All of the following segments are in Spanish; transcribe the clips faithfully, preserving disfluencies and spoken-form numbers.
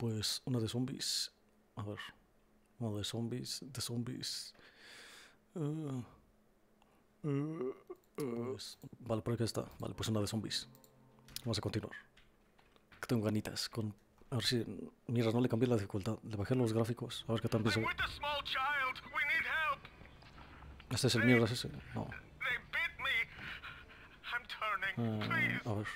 Pues una de zombies. A ver. Una de zombies. De zombies. Uh, uh, uh. Pues, vale, por aquí está. Vale, pues una de zombies. Vamos a continuar. Que tengo ganitas. Con... A ver si... Mira, no le cambié la dificultad. Le bajé los gráficos. A ver qué tan bien se ve. Este es el mierda, es ese. No. Uh, a ver.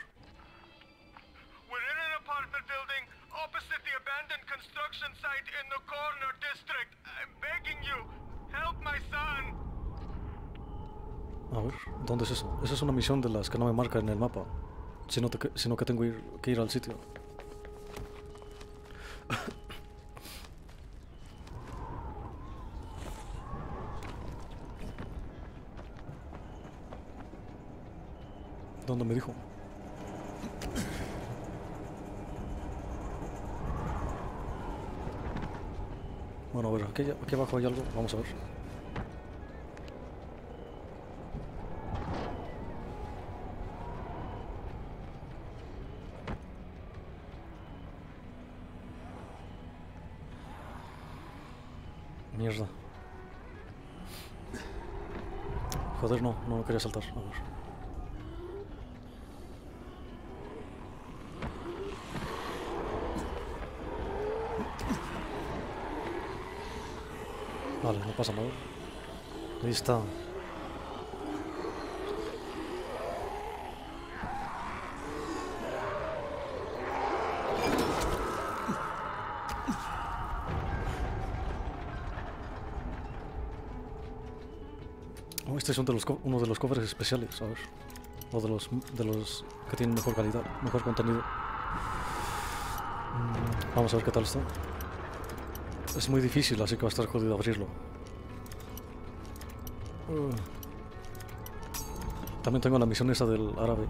Opposite the abandoned construction site in the corner district. I'm begging you, help my son. A ver, ¿dónde es eso? Esa es una misión de las que no me marca en el mapa. Sino, te, sino que tengo ir, que ir al sitio. ¿Dónde me dijo? Bueno, a ver, aquí, aquí abajo hay algo, vamos a ver. Mierda. Joder, no, no quería saltar, a ver. Vale, no pasa nada. Ahí está. Oh, este es uno de, los uno de los cofres especiales, a ver. O de los, de los que tienen mejor calidad, mejor contenido. Mm, vamos a ver qué tal está. Es muy difícil, así que va a estar jodido abrirlo. Uh. También tengo la misión esa del árabe.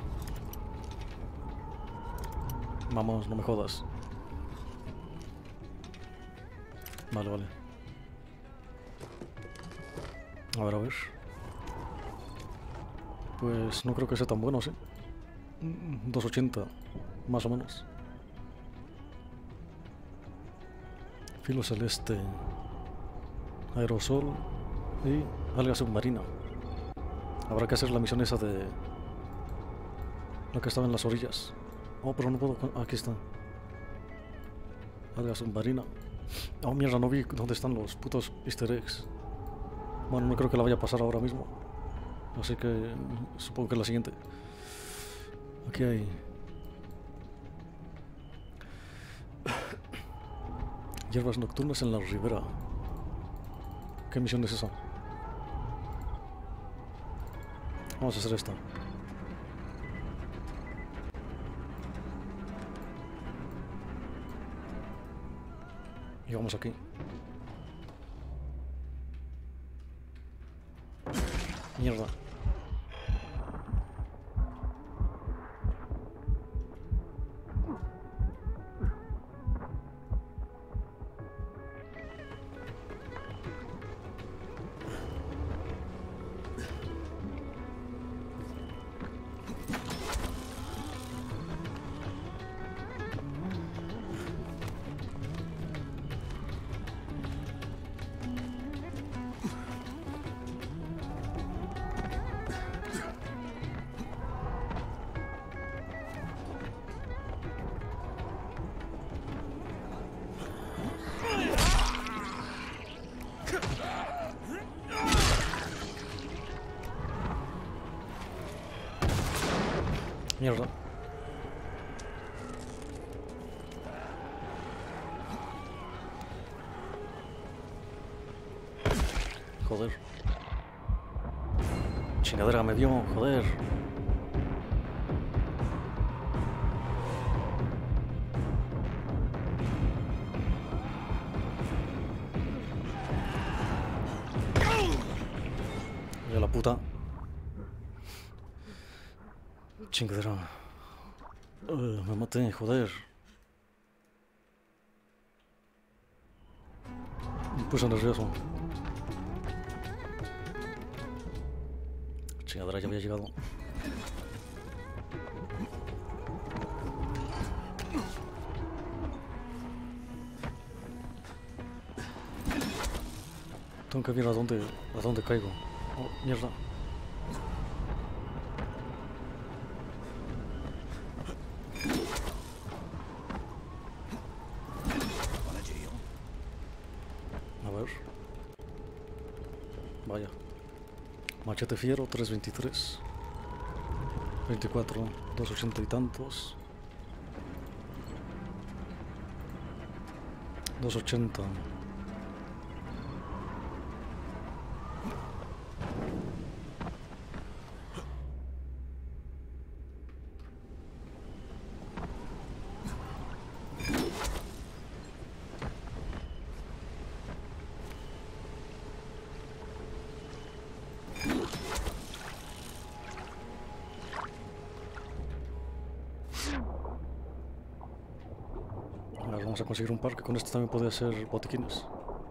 Vamos, no me jodas. Vale, vale. A ver, a ver. Pues no creo que sea tan bueno, ¿sí? dos ochenta, más o menos. Filo celeste, aerosol y alga submarina. Habrá que hacer la misión esa de la que estaba en las orillas. Oh, pero no puedo... Aquí está. Alga submarina. Oh, mierda, no vi dónde están los putos easter eggs. Bueno, no creo que la vaya a pasar ahora mismo. Así que supongo que es la siguiente. Aquí hay... Hierbas nocturnas en la ribera. ¿Qué misión es esa? Vamos a hacer esta. Y vamos aquí. Mierda. Mierda. Joder. Chingadera me dio, joder. Ya la puta. Chingadera. Uh, me maté, joder. Me puse nervioso. Chingadera, ya había llegado. Tengo que ver a dónde, a dónde caigo. Oh, mierda. A ver. Vaya. Machete fiero, tres veintitrés. veinticuatro, dos ochenta y tantos. dos ochenta. Vamos a conseguir un par que con esto también puede ser botiquines.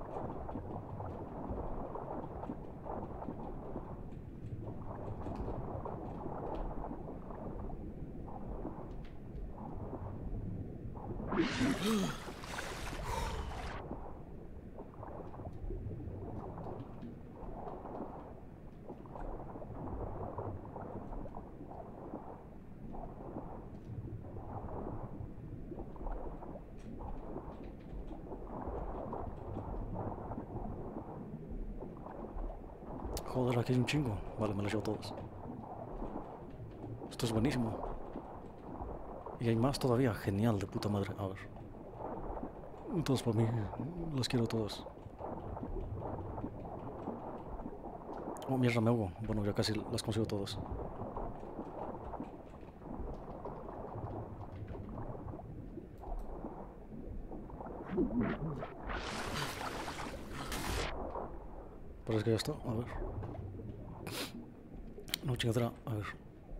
Joder, aquí hay un chingo. Vale, me los llevo todos. Esto es buenísimo. Y hay más todavía. Genial, de puta madre. A ver. Todos por mí. Los quiero todos. Oh, mierda, me ahogo. Bueno, ya casi las consigo todas. Parece que ya está. A ver. No, chingadera. A ver.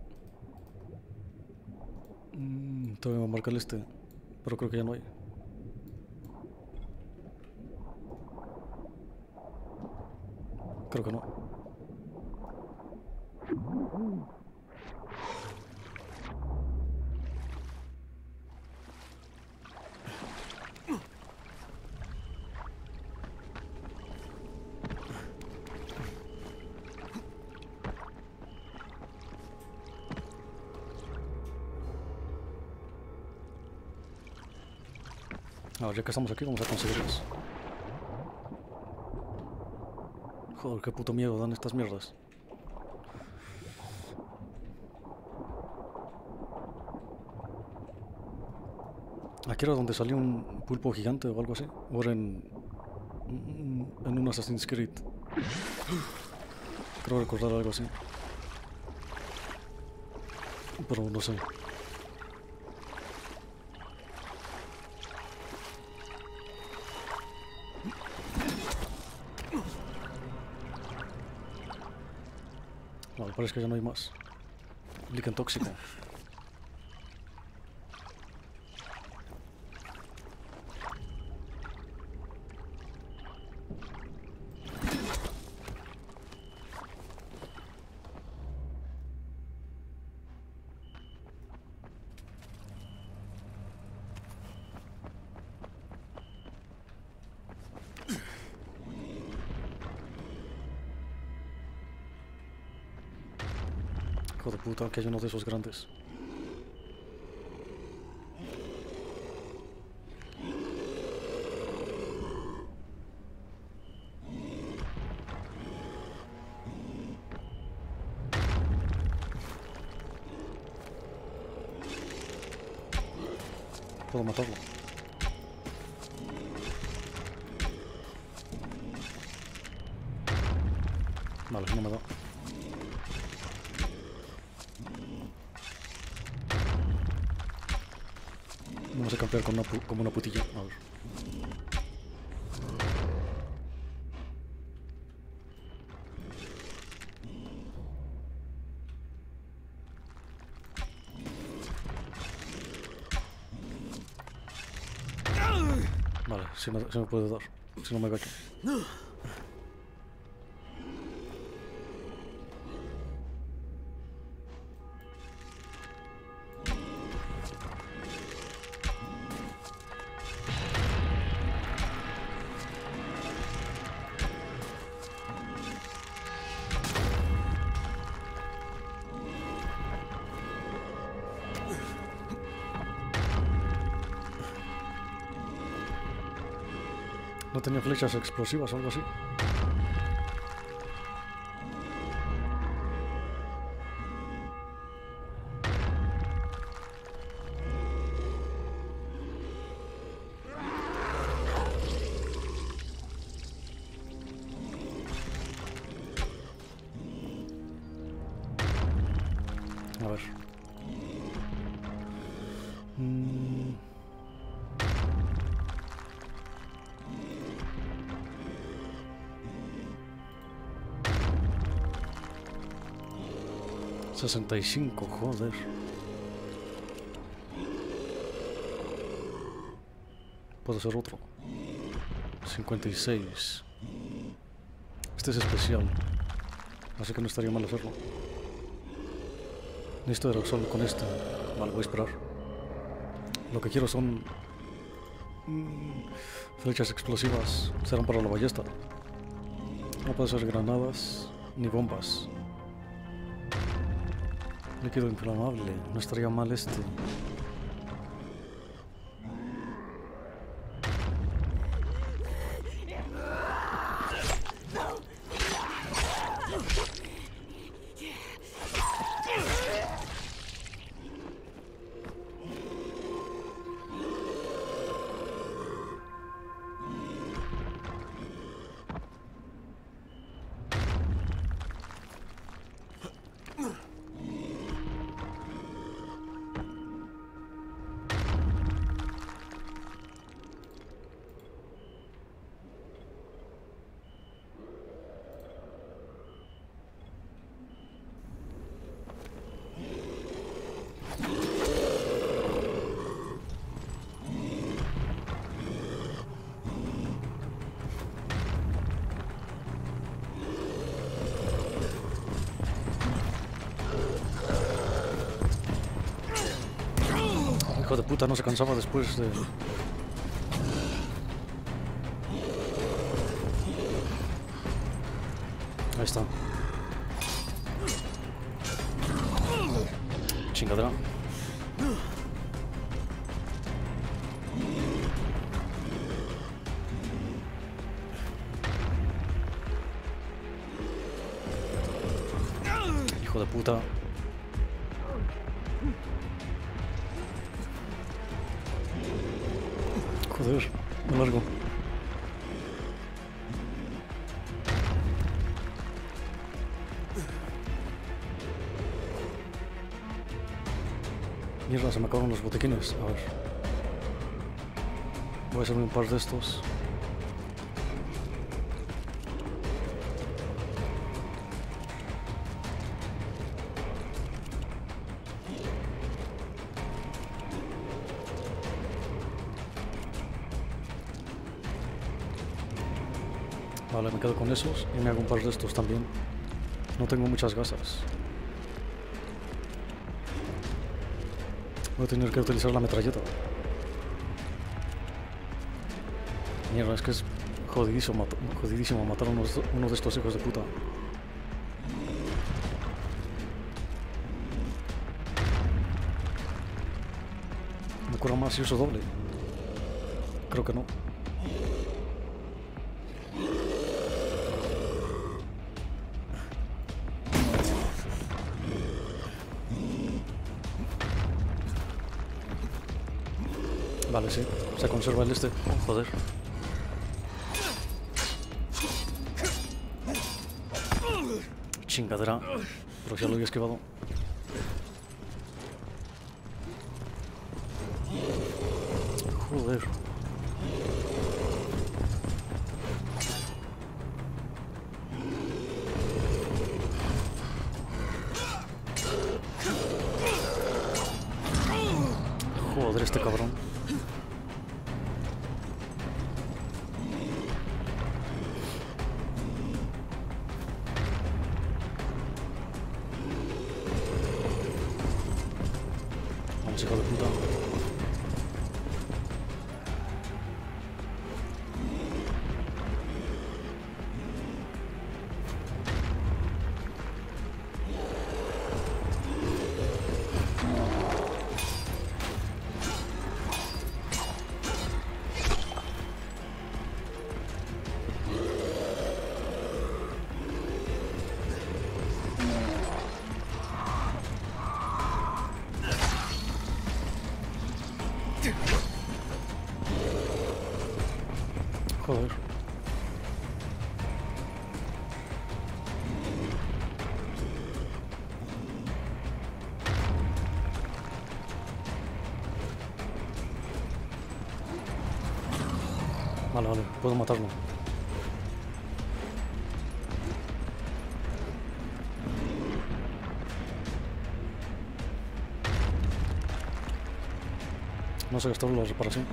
Mm, todavía me marca el este. Pero creo que ya no hay. Creo que no. A ver, ya que estamos aquí, vamos a conseguirlas. Joder, qué puto miedo dan estas mierdas. Aquí era donde salió un pulpo gigante o algo así. O era en... en un Assassin's Creed. Creo recordar algo así. Pero no sé. Vale, parece que ya no hay más. Líquen tóxico. Hijo de puta, que hay uno de esos grandes. Puedo matarlo. Vale, no me da. Vamos a campear con una pu como una putilla. A ver. Vale, si me, si me puede dar. Si no me gacho. ¿No tenía flechas explosivas o algo así? A ver. Mm. sesenta y cinco, joder. Puede ser otro. cincuenta y seis. Este es especial, así que no estaría mal hacerlo. Necesito aerosol con este. Vale, voy a esperar. Lo que quiero son mmm, flechas explosivas. Serán para la ballesta. No puede ser granadas ni bombas. Líquido inflamable. No estaría mal este. Hijo de puta, no se cansaba después de... Ahí está. Chingadera. Hijo de puta. Joder, me largo. Mierda, se me acabaron los botiquines. A ver. Voy a hacerme un par de estos. Vale, me quedo con esos y me hago un par de estos también. No tengo muchas gasas. Voy a tener que utilizar la metralleta. Mierda, es que es jodidísimo, jodidísimo matar a uno, uno de estos hijos de puta. ¿Me cura más si uso doble? Creo que no. Vale, sí, se conserva el este. Oh, joder. Chingadera. Pero ya lo había esquivado. Joder. Joder, este cabrón. Vamos, hijo de puta. Joder. Vale, vale, puedo matarlo. No sé gastar la reparación.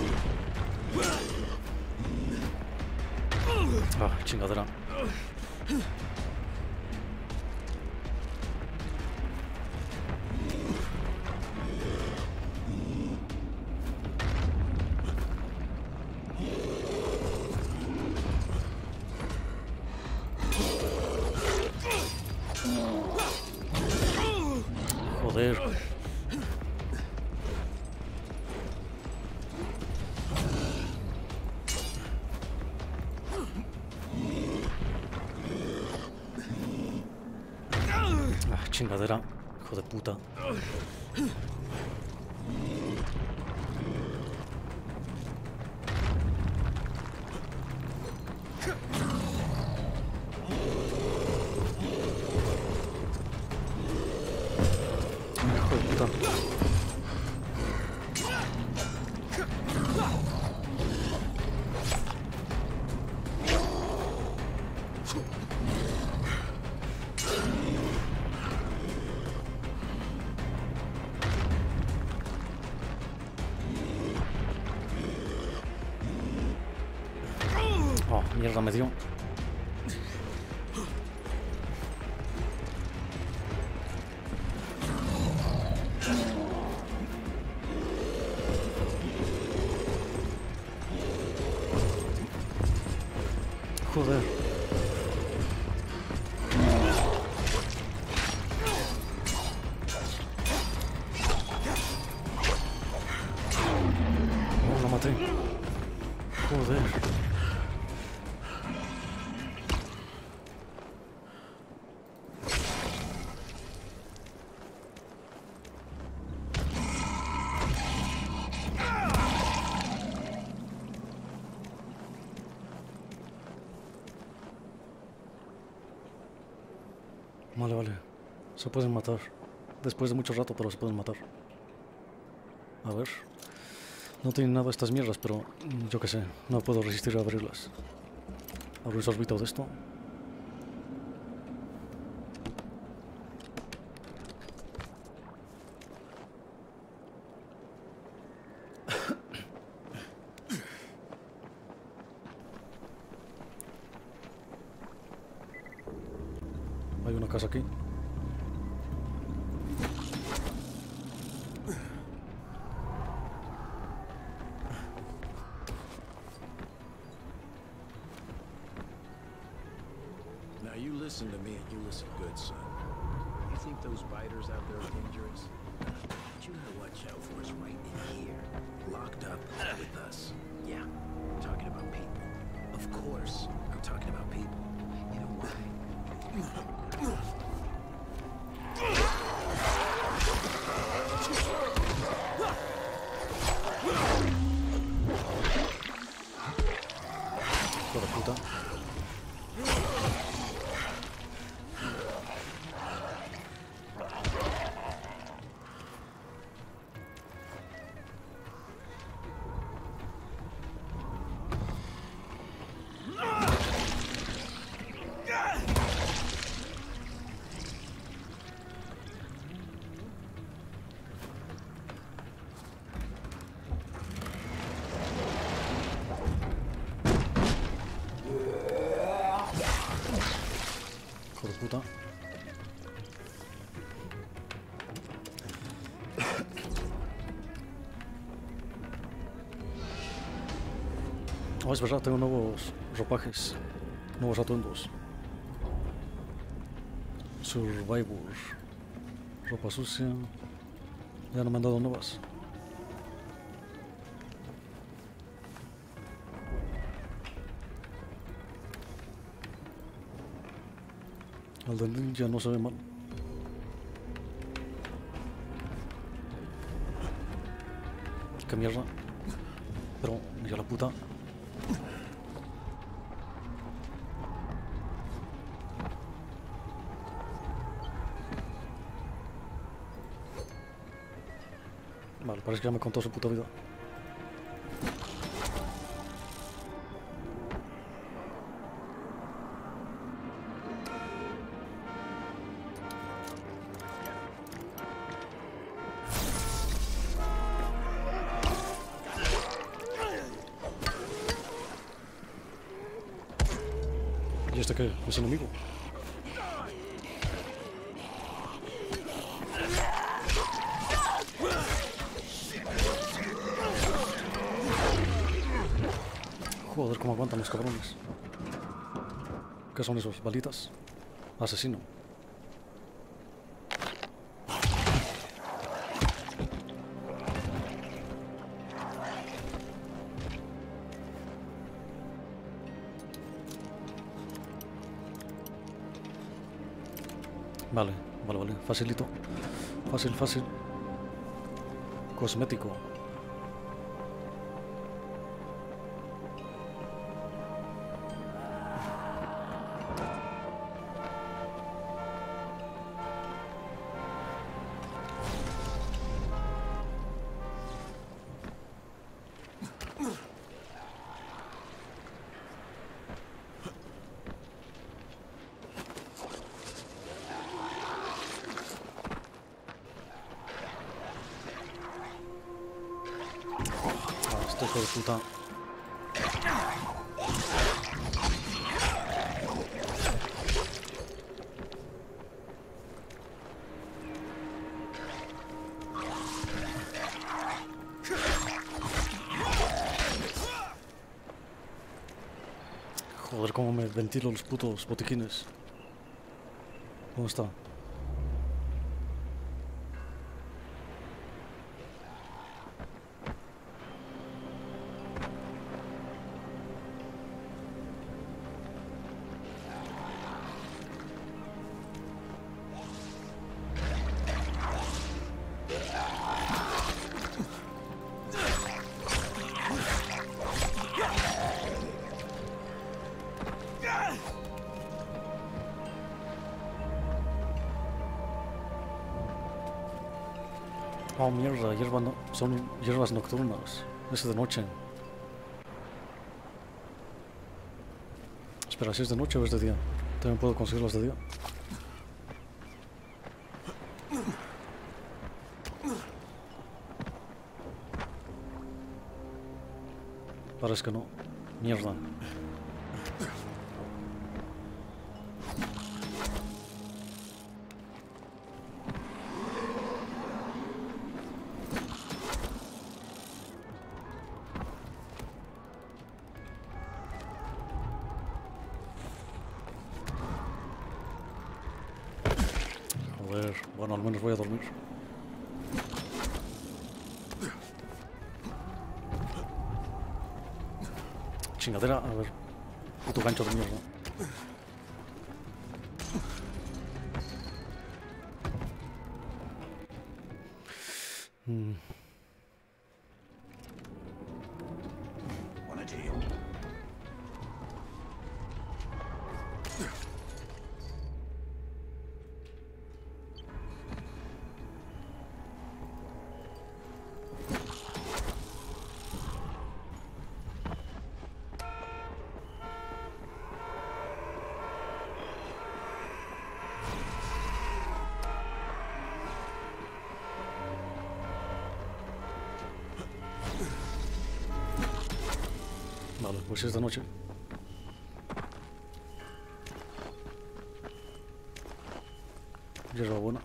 Ah, chingadera. Joder. Ah, chingadera, hijo de puta. Hijo de puta. Oh, mierda, me dio. Joder. Oh, lo maté. Joder. Vale, vale. Se pueden matar. Después de mucho rato, pero se pueden matar. A ver. No tienen nada estas mierdas, pero yo qué sé. No puedo resistir a abrirlas. Abro el sorbito de esto. Hay una casa aquí. Now you listen to me and you listen good, son. You think those biters out there are dangerous? But you gotta watch out for us right in here. Locked up with us. Yeah, I'm talking about people. Of course, I'm talking about people. You know why? Hijo de puta. Hijo de puta. Oh, es verdad, tengo nuevos ropajes, nuevos atuendos. Survivor, ropa sucia. Ya no me han dado nuevas. El del ninja no se ve mal. Qué mierda. Pero, mira la puta. Vale, parece que ya me contó su puta vida. ¿Y este qué? ¿Es enemigo? Joder, cómo aguantan los cabrones. ¿Qué son esos? ¿Balitas? Asesino. Vale, vale, vale. Facilito. Fácil, fácil. Cosmético. Este hijo de puta. Joder, cómo me ventilo los putos botiquines. ¿Dónde está? Oh mierda, hierba no, son hierbas nocturnas. Es de noche. Espera, ¿si es de noche o es de día? También puedo conseguirlas de día. Parece que no. Mierda. Joder, bueno, al menos voy a dormir. Chingadera, a ver. Puto gancho de mierda. Mm. Want a deal? Vale, pues es de noche. Hierba buena.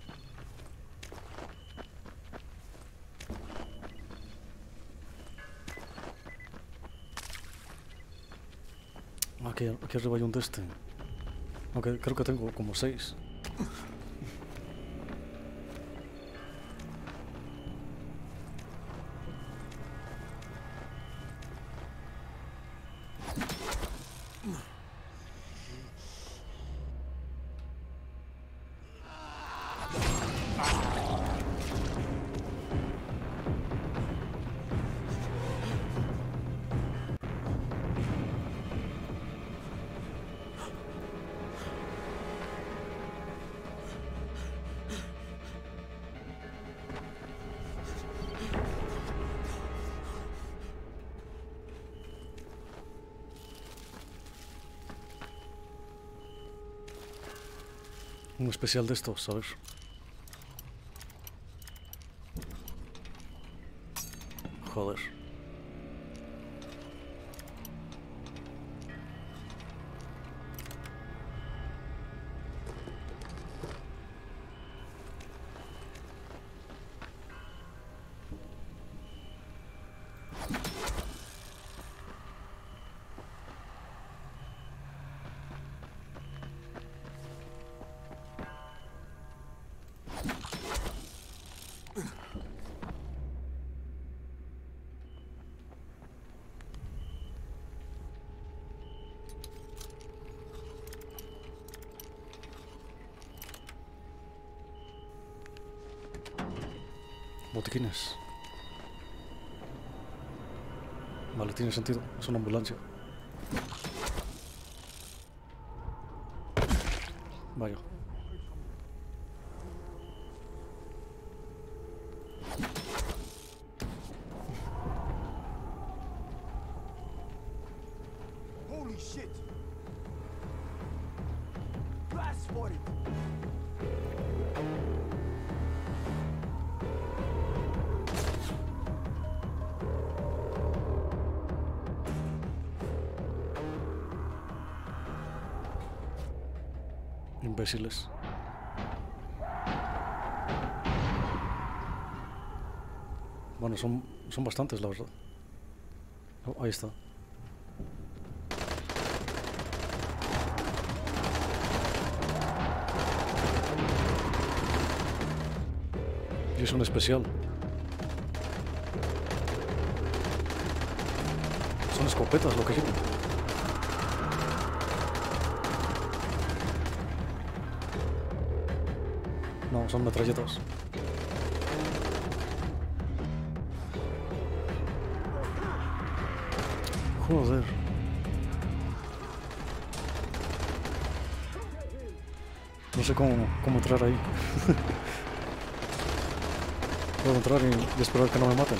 Aquí, aquí arriba hay un de este. Aunque creo que tengo como seis. Un especial de estos, a ver. Joder. Botiquines. Vale, tiene sentido. Es una ambulancia. Vaya. Holy shit! Blast for it! Imbéciles. Bueno, son, son bastantes, la verdad. Oh, ahí está. Y es un especial. Son escopetas lo que llevan. No, son metralletas. Joder. No sé cómo, cómo entrar ahí. Puedo entrar y, y esperar que no me maten.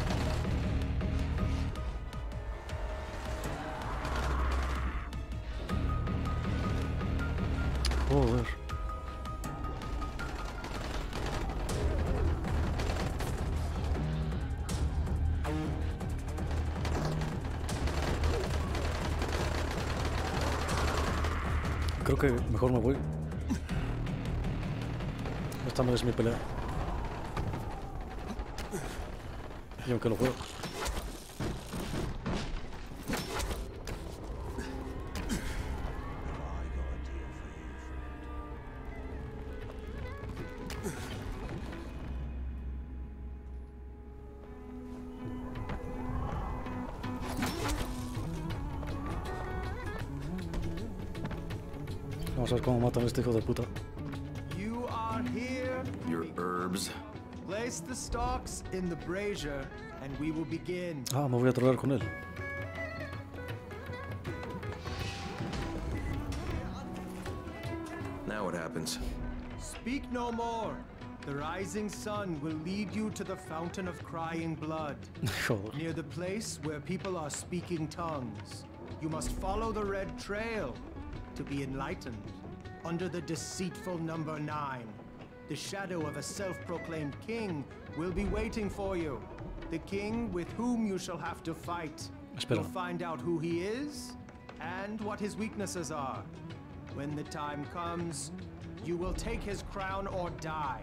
Joder. Creo que mejor me voy. Esta no es mi pelea. Y aunque lo puedo. Vamos a ver cómo matan a este hijo de puta. You are here. Your herbs. Place the stalks in the brazier, and we will begin. Ah, me voy a trolear con él. Now what happens? Speak no more. The rising sun will lead you to the fountain of crying blood, Joder. near the place where people are speaking tongues. You must follow the red trail to be enlightened. Under the deceitful number nine, the shadow of a self-proclaimed king will be waiting for you. The king with whom you shall have to fight. Espera. You'll find out who he is and what his weaknesses are. When the time comes, you will take his crown or die.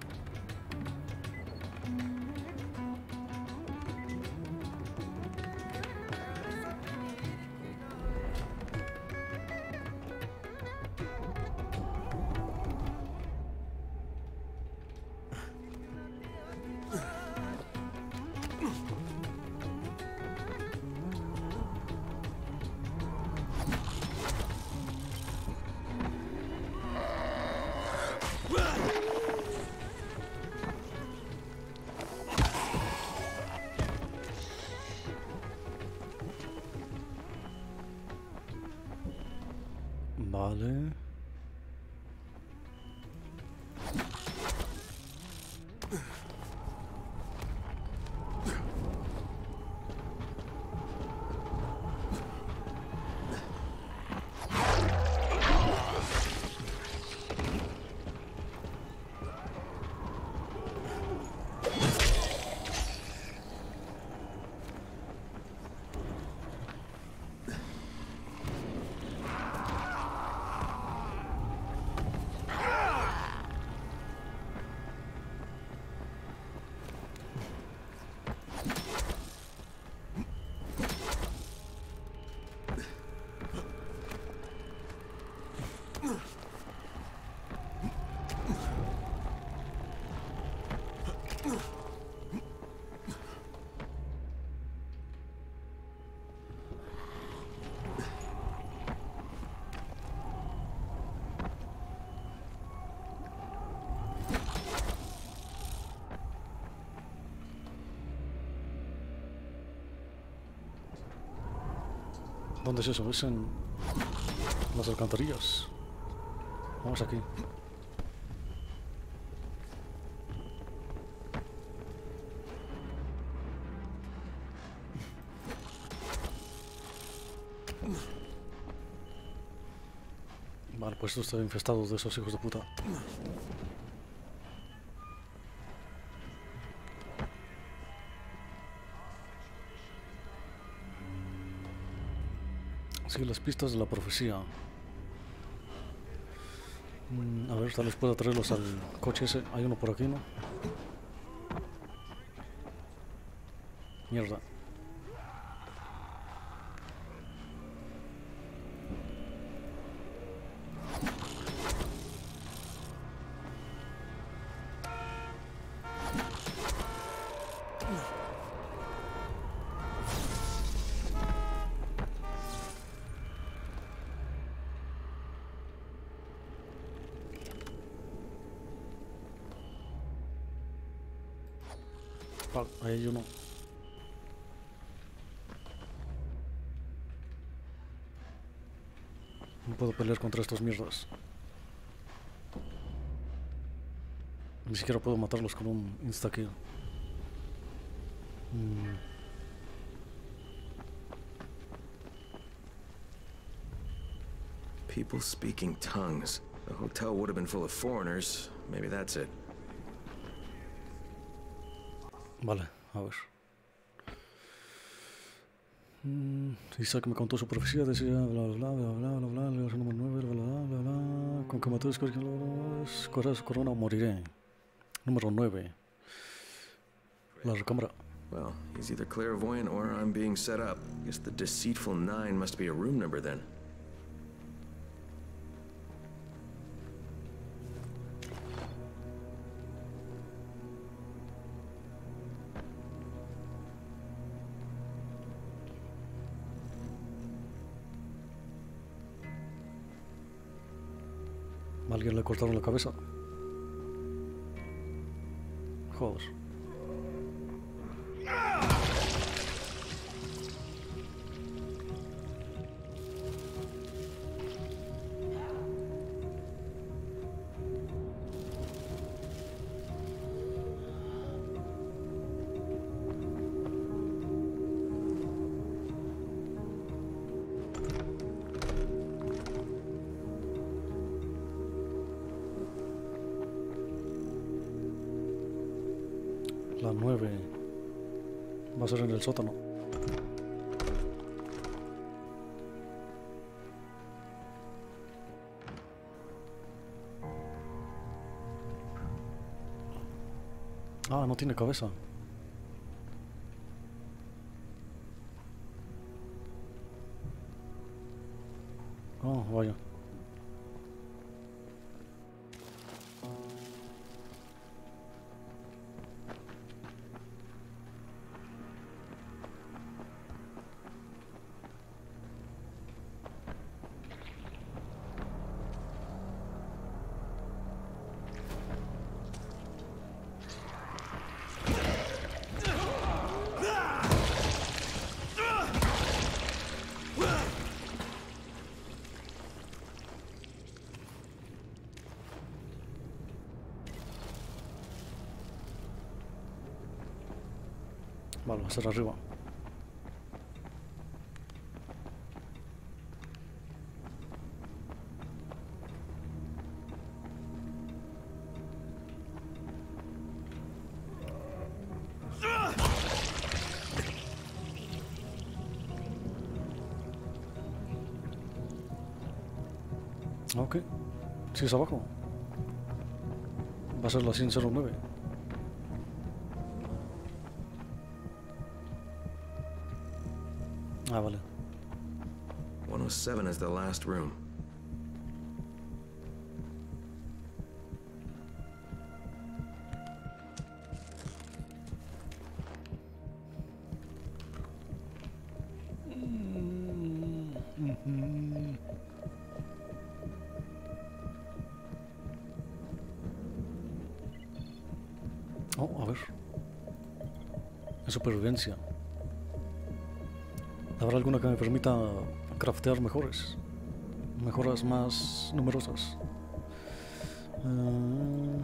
Vale. ¿Dónde es eso? Es en las alcantarillas. Vamos aquí. Vale, pues esto está infestado de esos hijos de puta. Sigue las pistas de la profecía. Mm, a ver, tal vez pueda traerlos al coche ese. Hay uno por aquí, ¿no? Mierda. Vale, ahí hay uno. No puedo pelear contra estos mierdas. Ni siquiera puedo matarlos con un insta-kill. Mm. People speaking tongues. The hotel would have been full of foreigners. Maybe that's it. Vale, a ver. Mm, Isaac me contó su profecía, decía bla bla bla bla bla bla bla, bla número nueve, bla bla bla bla, con que mató a correr su corona o moriré. Número nueve. La recámara. Well, he's either clairvoyant or I'm being set up. Guess the deceitful nine must be a room number then. ¿A alguien le cortaron la cabeza? Joder. La nueve va a ser en el sótano. Ah, no tiene cabeza. Oh, vaya. Vale, va a ser arriba. Ok, si es abajo. Va a ser la cien cero nueve. Ah, vale. one oh seven is the last room. Oh, a ver. Es supervivencia. ¿Habrá alguna que me permita craftear mejores. Mejoras más numerosas. Uh,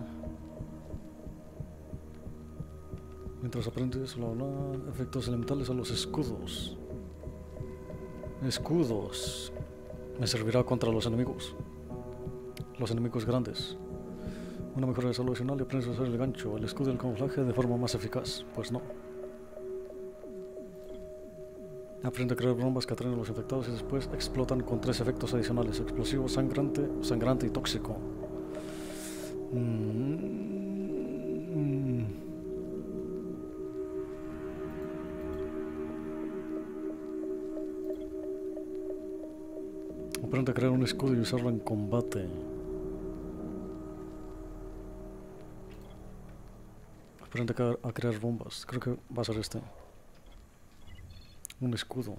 mientras aprendes bla, bla, efectos elementales a los escudos. Escudos. Me servirá contra los enemigos. Los enemigos grandes. Una mejora de salud adicional y aprendes a usar el gancho, el escudo y el camuflaje de forma más eficaz. Pues no. Aprende a crear bombas que atraen a los infectados y después explotan con tres efectos adicionales: explosivo, sangrante, sangrante y tóxico. Mm. Aprende a crear un escudo y usarlo en combate. Aprende a crear bombas. Creo que va a ser este. Un escudo.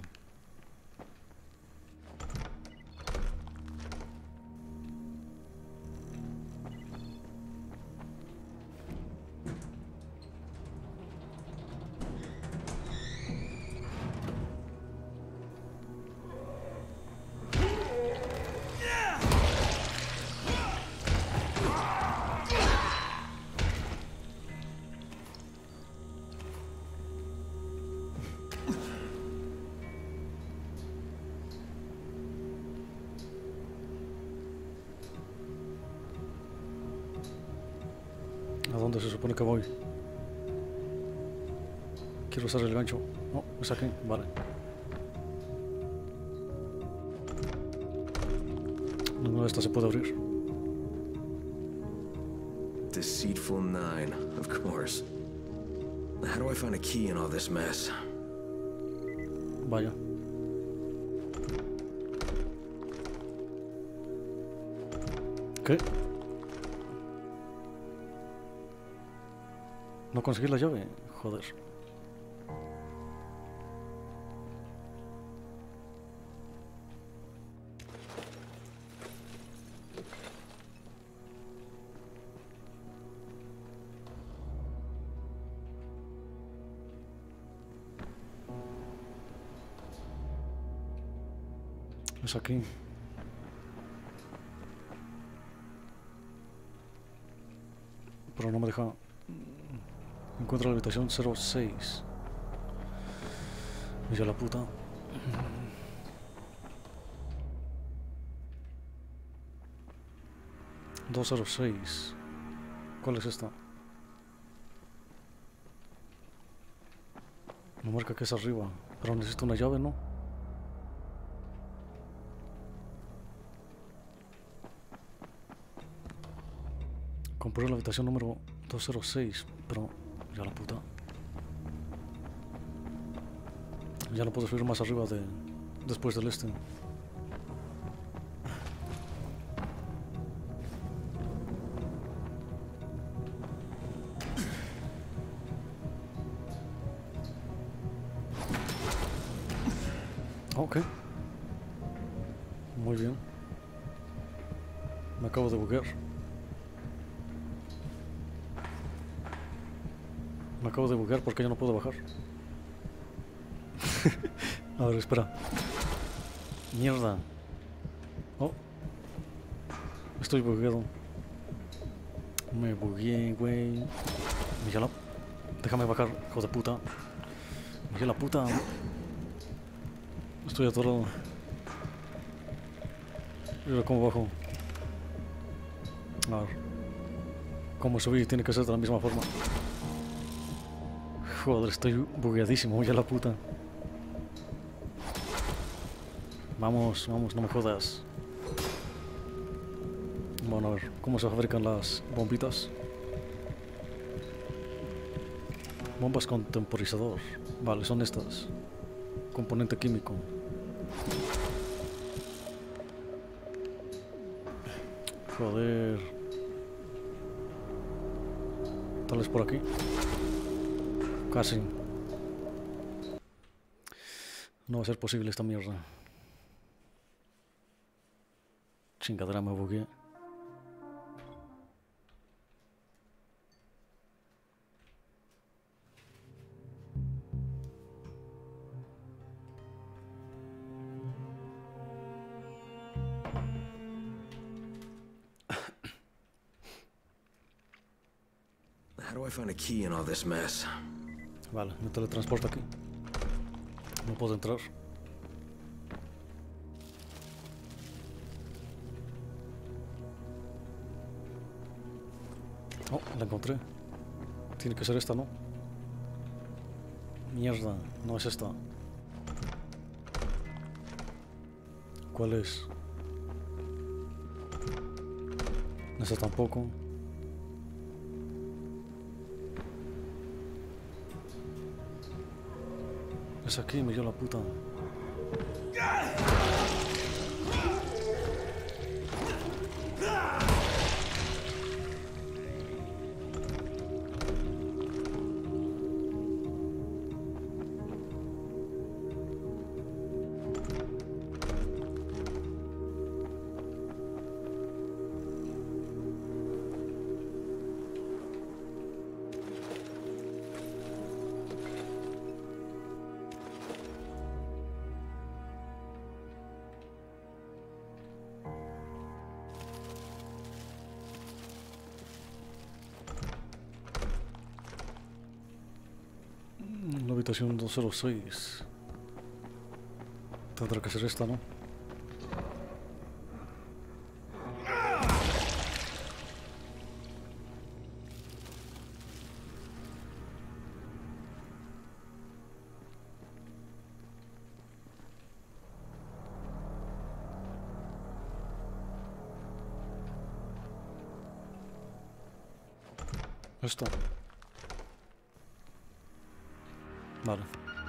¿A dónde se supone que voy? Quiero usar el gancho. No, es aquí. Vale. Ninguna de estas se puede abrir. Deceitful Nine, of course. How do I find a key in all this mess? Vaya. ¿Qué? No conseguí la llave. Joder. Es aquí. Pero no me deja. Encuentro la habitación cero seis. Y ya la puta. dos cero seis. ¿Cuál es esta? Me marca que es arriba. Pero necesito una llave, ¿no? Compré la habitación número dos cero seis, pero ya la puta. Ya no puedo subir más arriba de después del este. Ok. Muy bien. Me acabo de buguear. Me acabo de buguear porque ya no puedo bajar. A ver, espera. Mierda. Oh. Estoy bugueado. Me bugueé, güey. Mira la... Déjame bajar, hijo de puta. Mira la puta. Estoy atorado. Mira cómo bajo. A ver. Cómo subir tiene que ser de la misma forma. Joder, estoy bugueadísimo, ya la puta. Vamos, vamos, no me jodas. Bueno, a ver, ¿cómo se fabrican las bombitas? Bombas con temporizador. Vale, son estas. Componente químico. Joder. Tal vez por aquí. Casi. No va a ser posible esta mierda. Chingadera, me bugué. How do I find a key in all this mess? Vale, me teletransporto aquí. No puedo entrar. Oh, la encontré. Tiene que ser esta, ¿no? Mierda, no es esta. ¿Cuál es? Esa tampoco. Es aquí, me dio la puta. La habitación dos cero seis. Tendrá que ser esta, ¿no? Esta. Vale.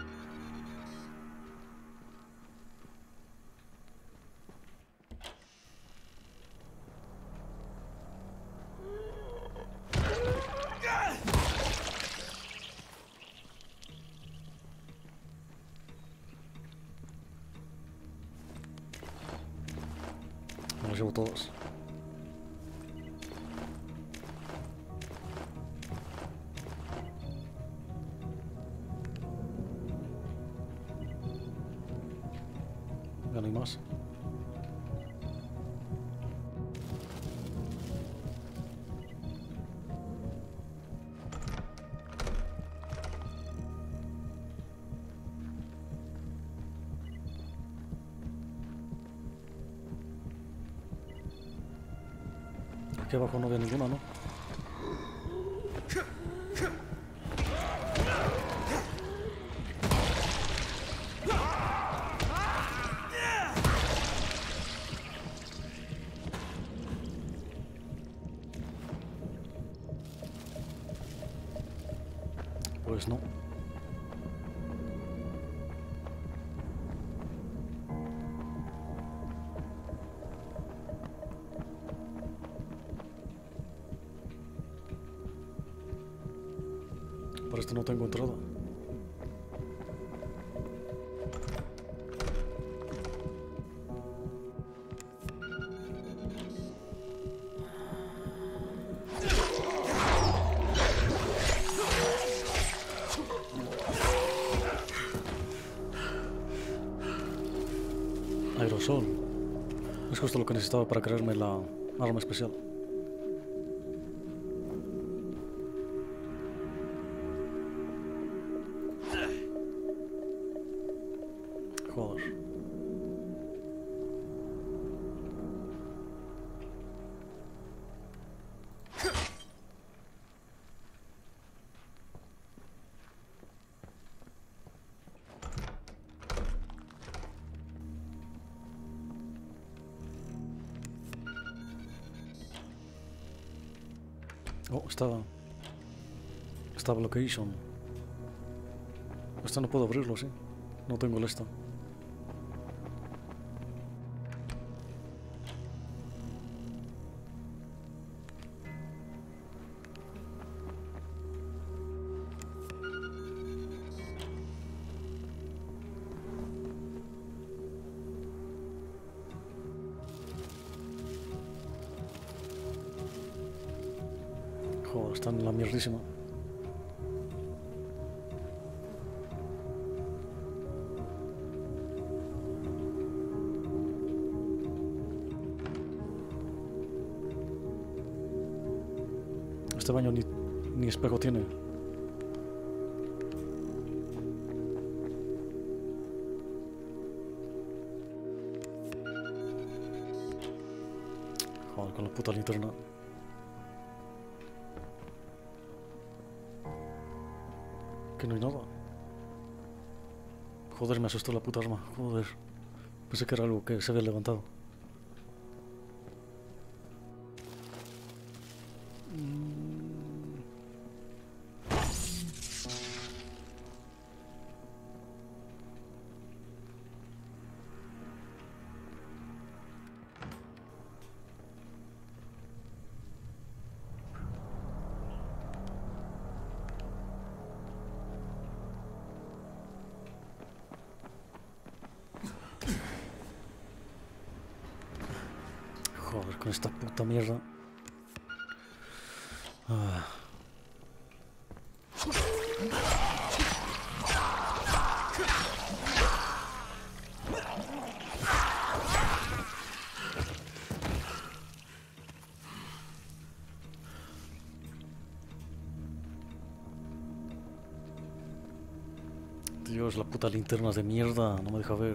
Me las llevo todas. Ya no hay más. Aquí abajo no había ninguna, ¿no? Pues no. Por esto no tengo entrada. Aerosol. Es justo lo que necesitaba para crearme la arma especial. Joder. Oh, está... Está blockation. Esta no puedo abrirlo, sí. No tengo el esta. Joder, están en la mierdísima. Este baño ni, Ni espejo tiene. Joder, con la puta linterna. Que no hay nada. Joder, me asustó la puta arma. Joder. Pensé que era algo que se había levantado. Joder, con esta puta mierda. Ah. Dios, la puta linterna de mierda, no me deja ver.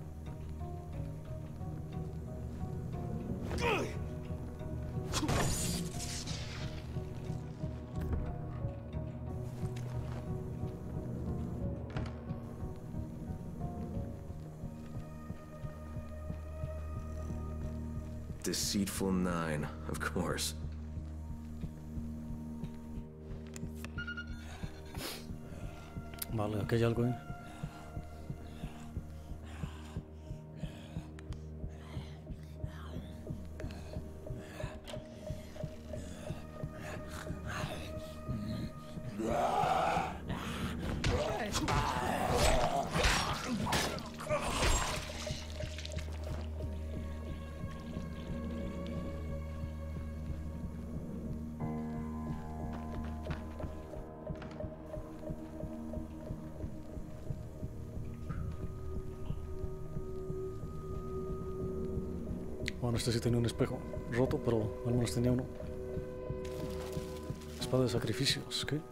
Deceitful Nine, of course. Vale, aquí hay algo, ¿eh? Bueno, este sí tenía un espejo roto, pero al menos tenía uno. Espada de sacrificios, ¿qué?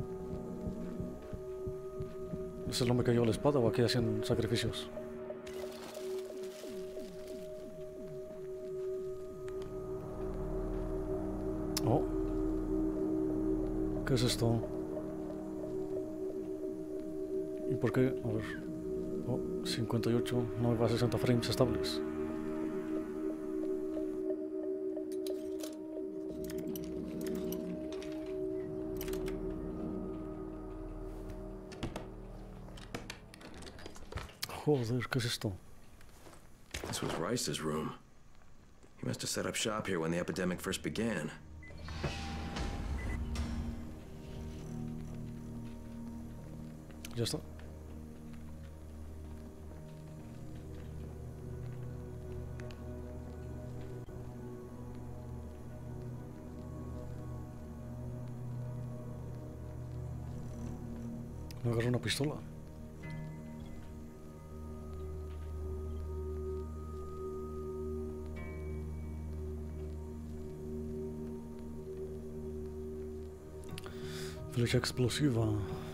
¿Es el hombre que llevó la espada o aquí hacían sacrificios? Oh. ¿Qué es esto? ¿Y por qué? A ver. Oh, cincuenta y ocho, no me va a sesenta frames estables. Joder, ¿qué es esto? This was Rice's room. He must have set up shop here when the epidemic first began. Ya está. Me agarré una pistola. Flecha explosiva.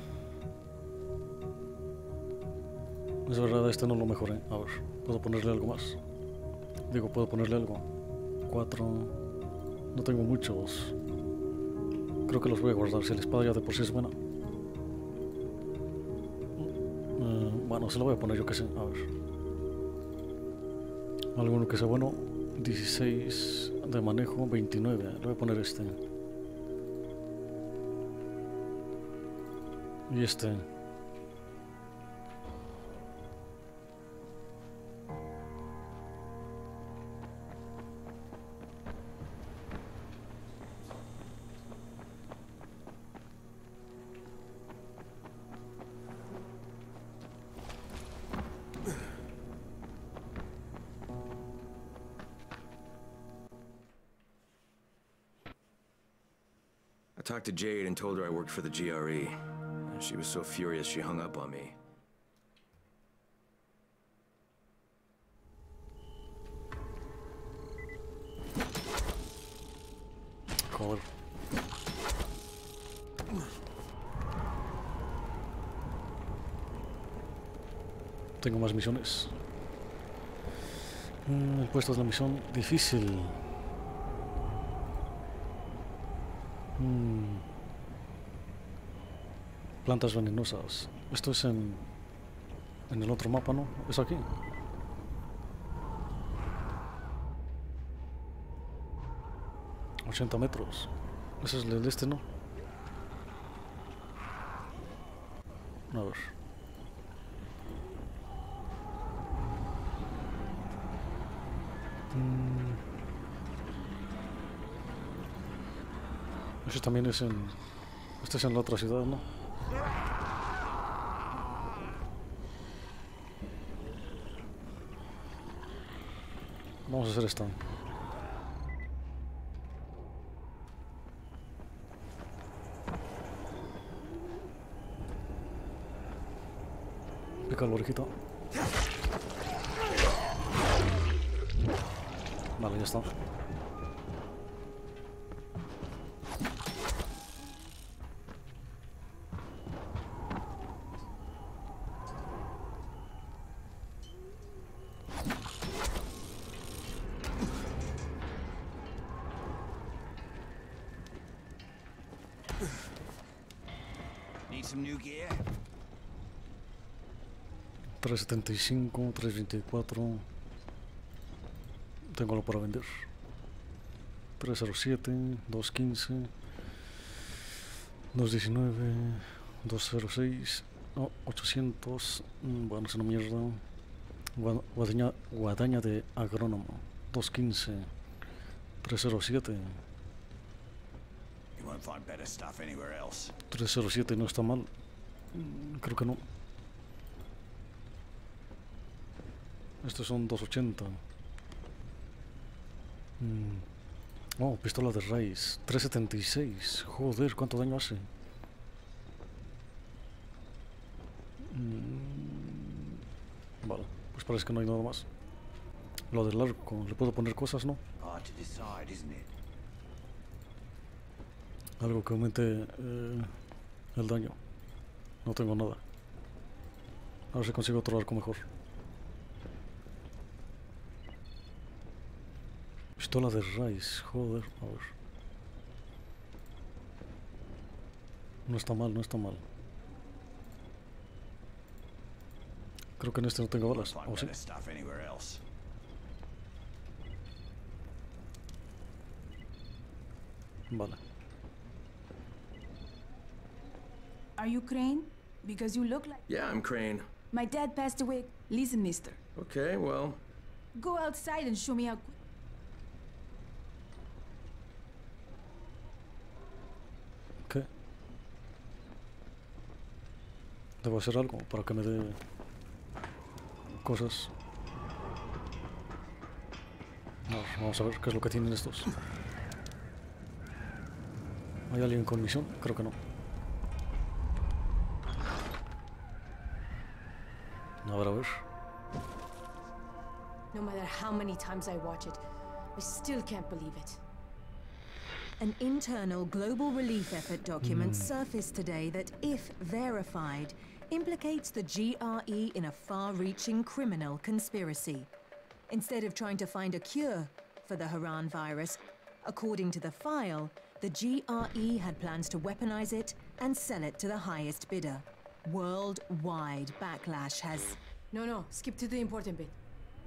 Es verdad, este no lo mejoré. A ver, ¿puedo ponerle algo más? Digo, ¿puedo ponerle algo? Cuatro. No tengo muchos. Creo que los voy a guardar. Si la espada ya de por sí es buena. Uh, bueno, se lo voy a poner yo que sé. A ver. Alguno que sea bueno. dieciséis de manejo, veintinueve. Le voy a poner este. Y este. I talked to Jade and told her I worked for the G R E. She was so furious she hung up on me. Joder. Tengo más misiones. Mm, el puesto de la misión difícil. Mm. Plantas venenosas. Esto es en, en el otro mapa, ¿no? Es aquí. ochenta metros. Ese es el este, ¿no? A ver. Mm. Ese también es en... Este es en la otra ciudad, ¿no? Vamos a hacer esta. Pica la orejita. Vale, ya está. Need some new gear? trescientos setenta y cinco, trescientos veinticuatro. Tengo algo para vender. trescientos siete, doscientos quince, doscientos diecinueve, doscientos seis, oh, ochocientos. Bueno, es una mierda. Guadaña, guadaña de agrónomo. doscientos quince, trescientos siete. You won't find better stuff anywhere else. trescientos siete no está mal. Creo que no. Estos son doscientos ochenta. Mm. Oh, pistola de raíz. trescientos setenta y seis. Joder, ¿cuánto daño hace? Mm. Vale, pues parece que no hay nada más. Lo del arco, le puedo poner cosas, ¿no? Hard to decide, isn't it? Algo que aumente eh, el daño. No tengo nada. A ver si consigo otro arco mejor. Pistola de raíz, joder, a ver. No está mal, no está mal. Creo que en este no tengo balas. Find ¿O sí? better stuff anywhere else. Vale. Are you Crane? Because you look like... Yeah, I'm Crane. My dad passed away. Listen, mister. Okay, well, Go outside and show me how... ¿Qué? Debo hacer algo para que me dé cosas. No, vamos a ver qué es lo que tienen estos. ¿Hay alguien con misión? Creo que no. A ver, a ver. No matter how many times I watch it, I still can't believe it. An internal global relief effort document surfaced today that, if verified, implicates the G R E in a far-reaching criminal conspiracy. Instead of trying to find a cure for the Haran virus, according to the file, the G R E had plans to weaponize it and sell it to the highest bidder. Worldwide backlash has... No, no, skip to the important bit.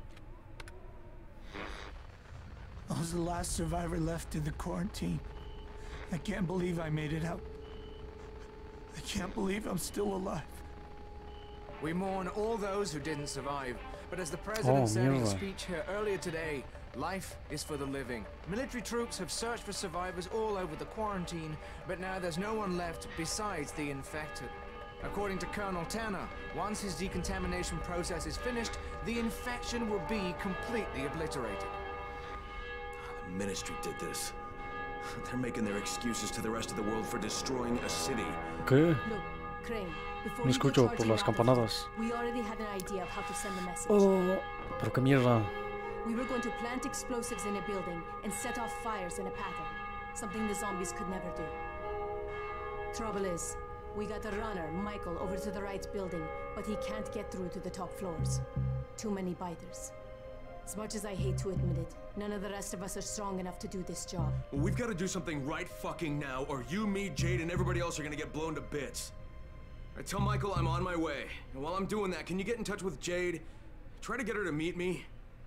I was the last survivor left in the quarantine. I can't believe I made it out. I can't believe I'm still alive. We mourn all those who didn't survive, but as the president Oh, said in his mierda. speech here earlier today, life is for the living. Military troops have searched for survivors all over the quarantine, but now there's no one left besides the infected. According to Colonel Tanner, once his decontamination process is finished, the infection will be completely obliterated. the Ministry did this. They're making their excuses to the rest of the world for destroying a city. ¿Qué? Look, Crane, before No you go escucho por charging las around the campanadas. fleet, we already had an idea of how to send the message. Oh, pero qué mierda. We were going to plant explosives in a building and set off fires in a pattern, something the zombies could never do. Trouble is, We got a runner, Michael, over to the right building, but he can't get through to the top floors. Too many biters. As much as I hate to admit it, none of the rest of us are strong enough to do this job. Well, we've got to do something right fucking now, or you, me, Jade, and everybody else are gonna get blown to bits. I tell Michael I'm on my way. And while I'm doing that, can you get in touch with Jade? Try to get her to meet me.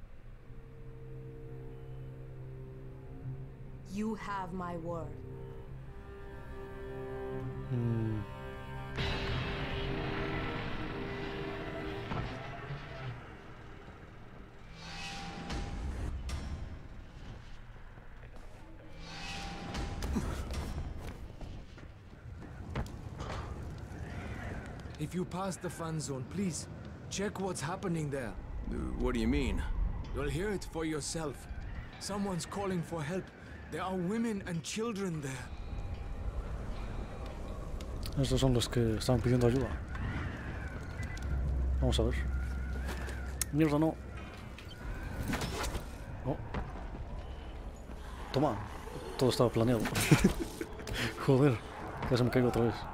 You have my word. Hmm. If you pass the fan zone, please, check what's happening there. Uh, what do you mean? You'll hear it for yourself. Someone's calling for help. There are women and children there. Estos son los que están pidiendo ayuda. Vamos a ver. Mierda, no. No. Toma. Todo estaba planeado. Joder. Casi me caigo otra vez.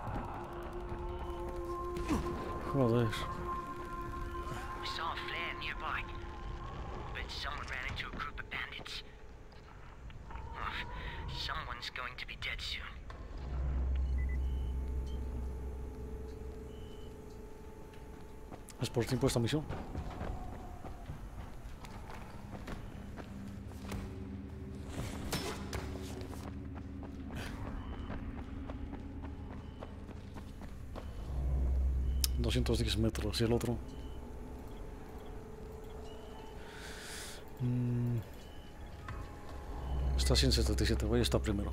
Joder. We saw a flare nearby, but someone ran into a group of bandits. Oh, someone's going to be dead soon. ¿Es por tiempo esta misión? doscientos diez metros y el otro. Mm. Está a ciento setenta y siete, voy a estar primero.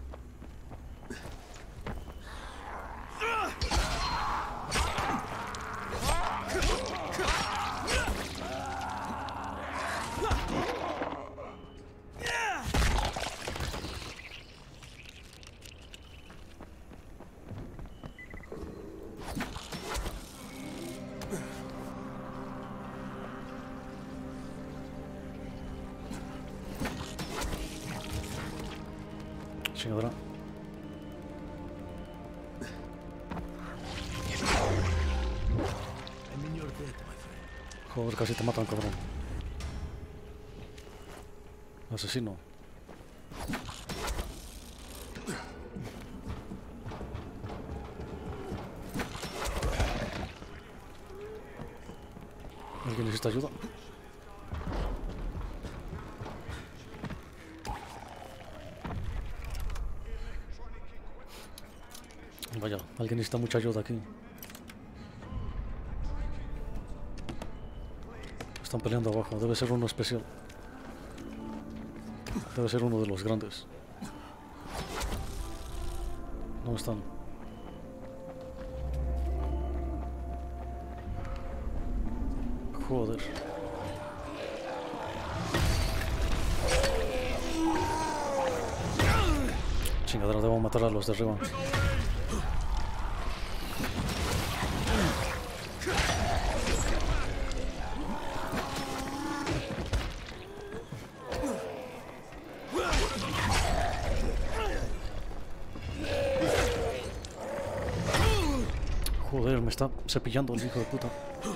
Chingadera. Joder, casi te matan, cabrón. Asesino. ¿Alguien necesita ayuda? Vaya, alguien necesita mucha ayuda aquí. Están peleando abajo, debe ser uno especial. Debe ser uno de los grandes. ¿Dónde están? Joder. Chingadera, debo matar a los de arriba. Joder, me está cepillando el hijo de puta.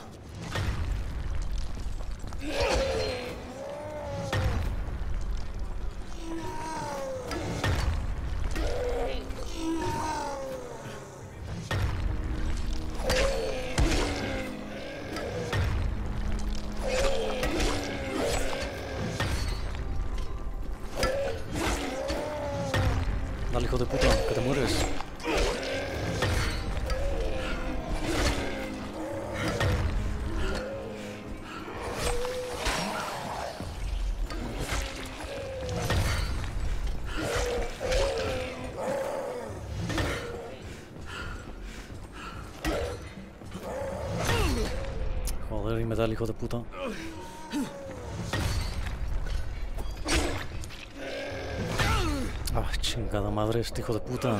Dale, hijo de puta, que te mueres. Joder, y me da el hijo de puta. Ah, chingada madre, este hijo de puta.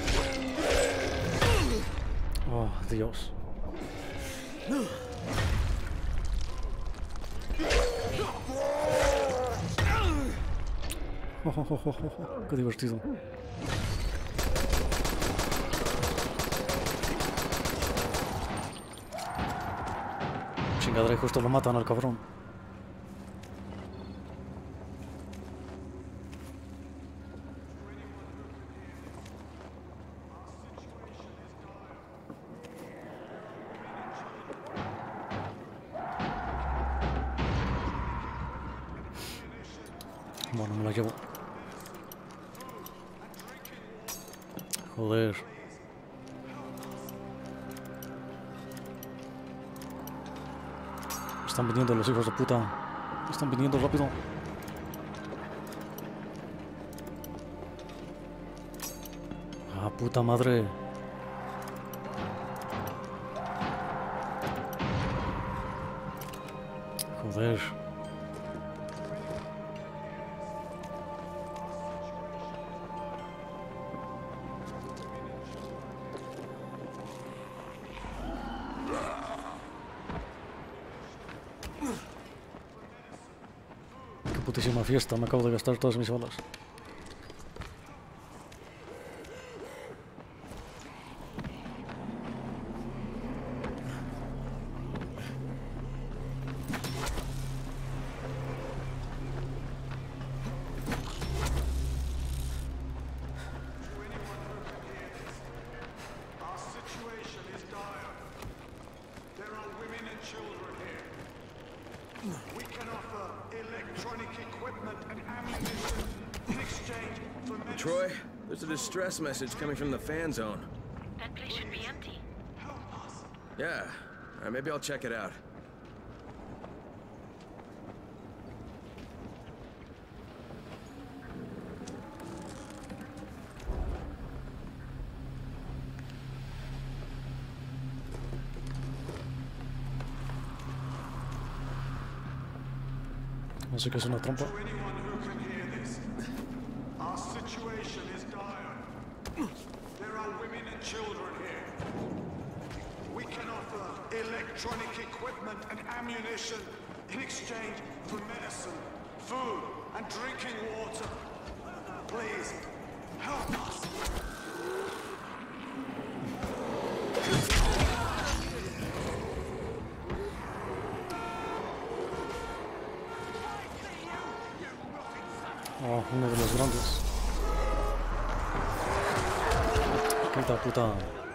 Oh, Dios. Oh, oh, oh, oh, oh, qué divertido. Chingadre, justo lo matan al cabrón. Bueno, me la llevo. Joder. Están viniendo los hijos de puta. Están viniendo rápido. Ah, puta madre. Joder. Putísima fiesta, me acabo de gastar todas mis balas. Troy, there's a distress message coming from the fan zone. That place should be empty. Yeah, all right, maybe I'll check it out. No sé qué es una trampa. Electronic equipment and ammunition in exchange for medicine, food, and drinking water. Please, help us. Oh, uno de los grandes. Puta puta.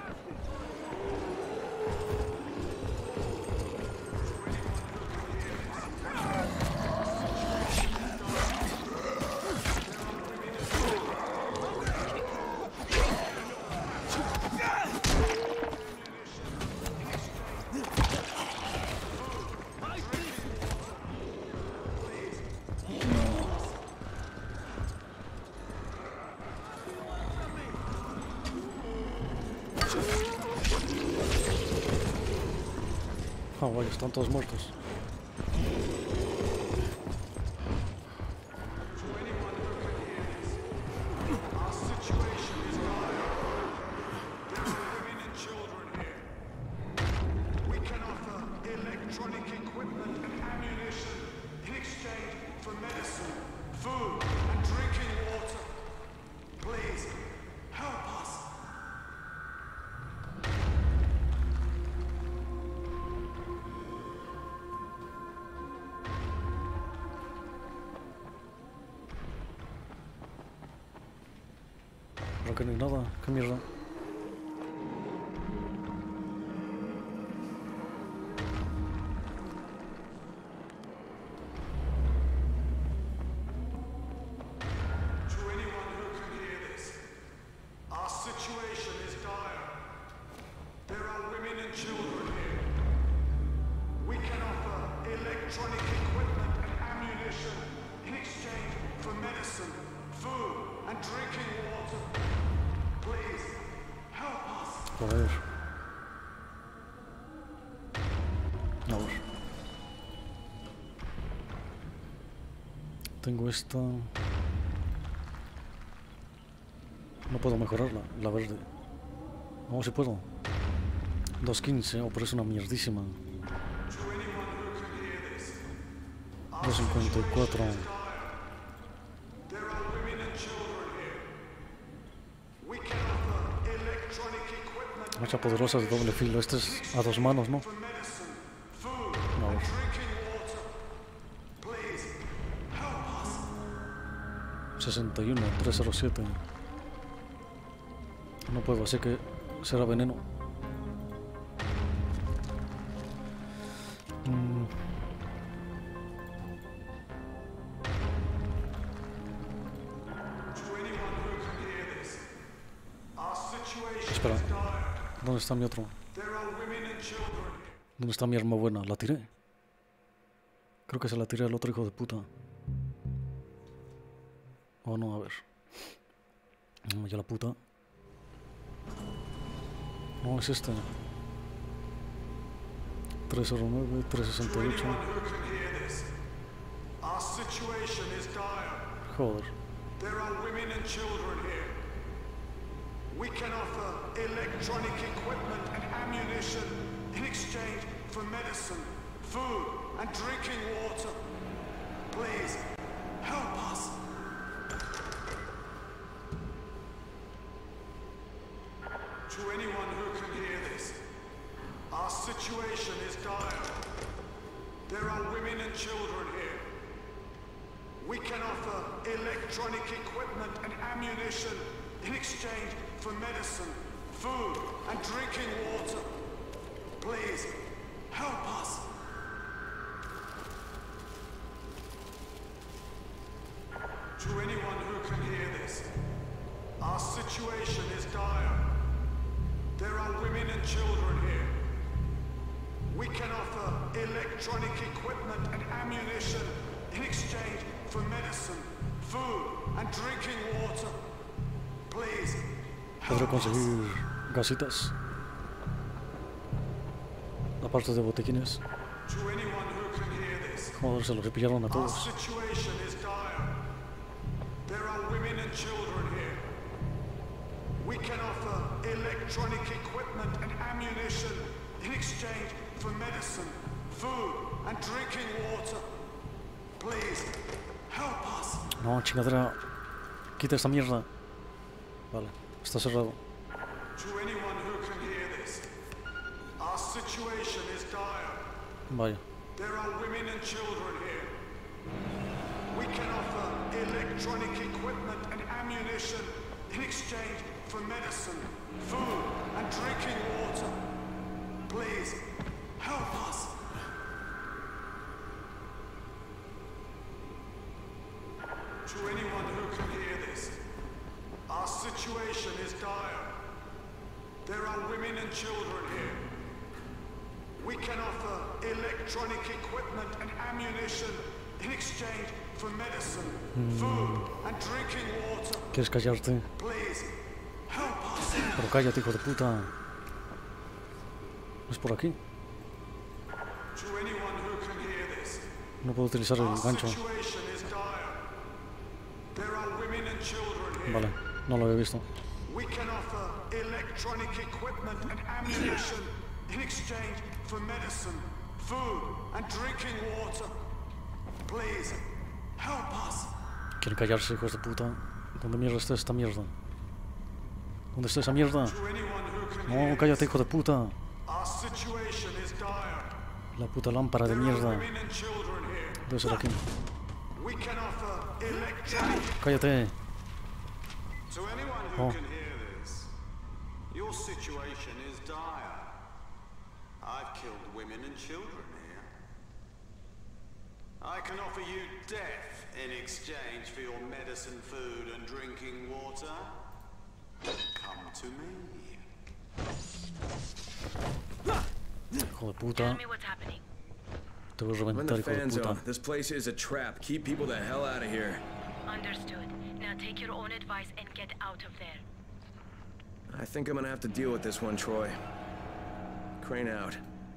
Ah, vaya, están todos muertos. Creo que no hay nada. Qué mierda. Joder. A ver. Tengo esta. No puedo mejorarla, la verde. No, si puedo. dos quince, oh, pero es una mierdísima. dos cincuenta y cuatro. Hacha poderosa de doble filo. Este es a dos manos, ¿no? No. sesenta y uno, trescientos siete. No puedo, así que será veneno. Mm. Espera, ¿dónde está mi otro? ¿Dónde está mi arma buena? ¿La tiré? Creo que se la tiré al otro hijo de puta. Oh no, a ver. No, ya la puta. No, es este. trescientos nueve, trescientos sesenta y ocho. Joder. We can offer electronic equipment and ammunition in exchange for medicine, food, and drinking water. Please, help us. To anyone who can hear this, our situation is dire. There are women and children here. We can offer electronic equipment and ammunition in exchange for medicine, food, and drinking water. Please, help us. To anyone who can hear this, our situation is dire. There are women and children here. We can offer electronic equipment and ammunition in exchange for medicine, food, and drinking water. Please, Podré conseguir gasitas. Aparte de botiquines. Joder, se los repillaron a todos. we can offer electronic equipment and ammunition in exchange for medicine, food, and drinking water. Please, help us. No, chingadera. Quita esta mierda. Vale, está cerrado. To anyone who can hear this, our situation is dire. Vaya. There are women and children here. We can offer electronic equipment and ammunition in exchange for medicine, food, and drinking water. Please, help us. To anyone who can hear this, our situation is dire. There are women and children here. We can offer electronic equipment and ammunition in exchange for medicine, mm. food, and drinking water. ¿Quieres callarte? Please, help us. Pero cállate, hijo de puta. ¿Es por aquí? To anyone who can hear this, no puedo utilizar el gancho. There are women and children here. Vale, no lo había visto. We can offer electronic equipment and ammunition in exchange for medicine, food, and drinking water. Please, help us. Quieren callarse, hijos de puta. ¿Dónde mierda está esta mierda? ¿Dónde está esa mierda? No, cállate, hijo de puta. La puta lámpara de mierda. Debe ser aquí. Cállate. Oh. Your situation is dire. I've killed women and children here. I can offer you death in exchange for your medicine, food, and drinking water. Come to me. Hijo de puta. Te voy a reventar, hijo de puta. This place is a trap. Keep people the hell out of here. Understood. Now take your own advice and get out of there. I think I'm gonna have to deal with this one, Troy. Crane out.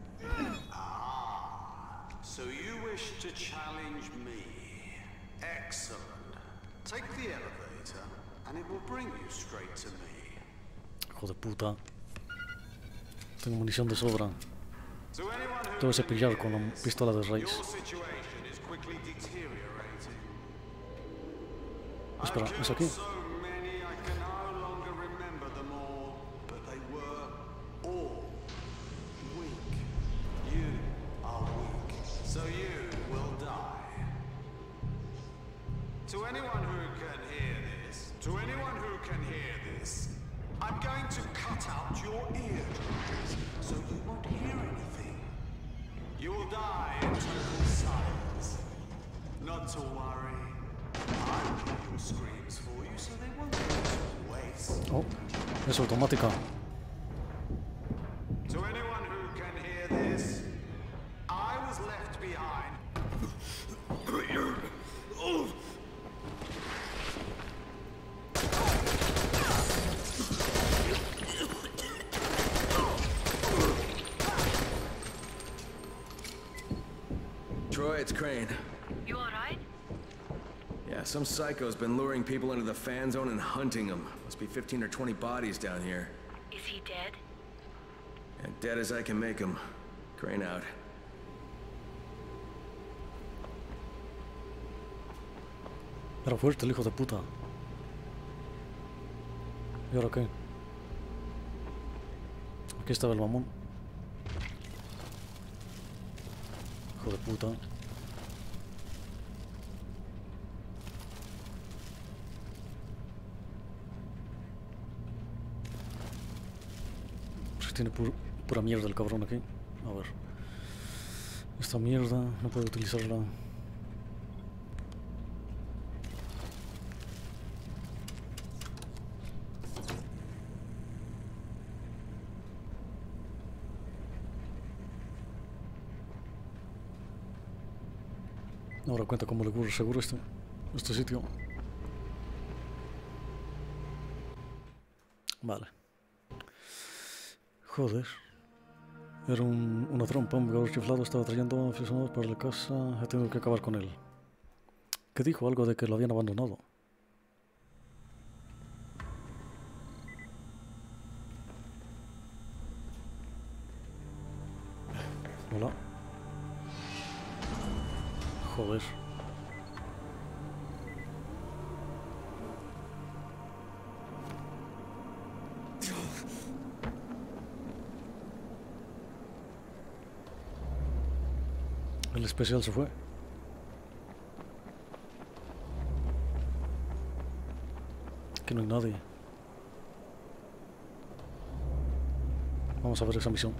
Ah, so you wish to challenge me? Excellent. Take the elevator, and it will bring you straight to me. Hijo de puta. Tengo munición de sobra. Tengo ese pillar con la pistola de raíz. Espera, ¿es aquí? So many I can no longer remember them all, but they were all weak. You are weak, so you will die. To anyone who can hear this, to anyone who can hear this, I'm going to cut out your eardrums, so you won't hear anything. You will die in total silence. Not to worry. I'll hear your screams for you, so they won't go to waste. Oh, es automática. To anyone who can hear this, I was left behind. Troy, it's Crane. You alright? Yeah, some psycho's been luring people into the fan zone and hunting them. Must be fifteen or twenty bodies down here. Is he dead? And dead as I can make them. Crane out. Era fuerte el hijo de puta. ¿Y ahora qué? Aquí estaba el mamón. Hijo de puta. Pues tiene pur pura mierda el cabrón aquí. A ver. Esta mierda no puedo utilizarla. Ahora cuenta cómo le ocurre seguro este, este sitio. Vale. Joder. Era un, una trompa, un jugador chiflado estaba trayendo aficionados para la casa. He tenido que acabar con él. ¿Qué dijo? Algo de que lo habían abandonado. Hola. Joder. El especial se fue. Aquí no hay nadie. Vamos a ver esa misión.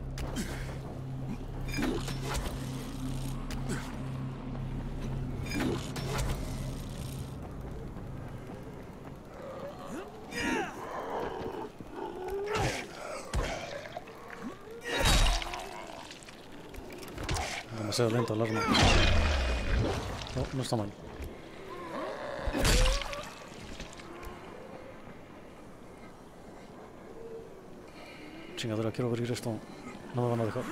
Demasiado lento el arma. No, no está mal. Chingadera, quiero abrir esto. No me van a dejar.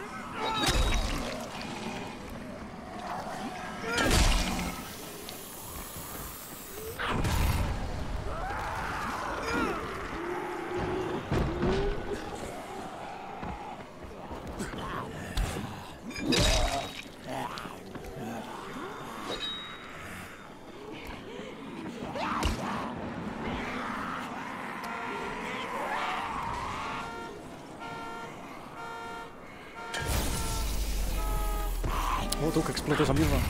Oh, tú que explota esa mierda.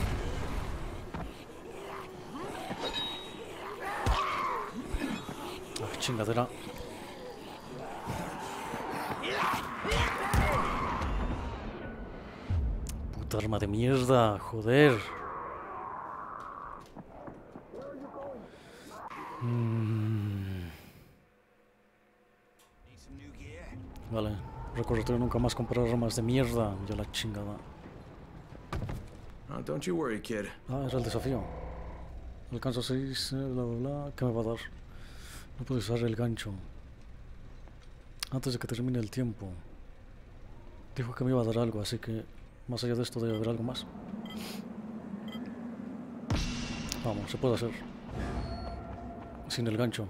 Ah, chingadera. Puta arma de mierda, joder. Mm. Vale, recordatorio nunca más comprar armas de mierda. Ya la chingada. Oh, don't you worry, kid. Ah, era el desafío. Alcanzo seis, bla bla bla. ¿Qué me va a dar? No puedo usar el gancho. Antes de que termine el tiempo. Dijo que me iba a dar algo, así que más allá de esto debe haber algo más. Vamos, se puede hacer. Sin el gancho.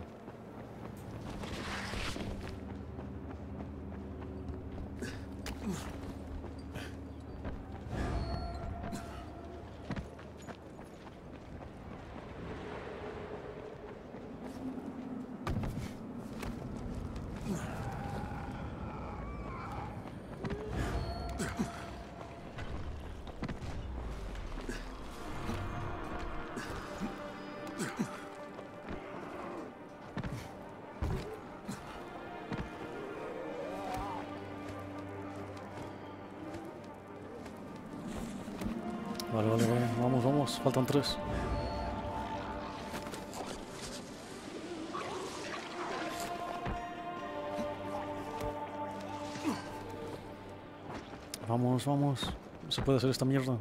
Vale, vale, vale. Vamos, vamos. Faltan tres. Vamos, vamos. Se puede hacer esta mierda.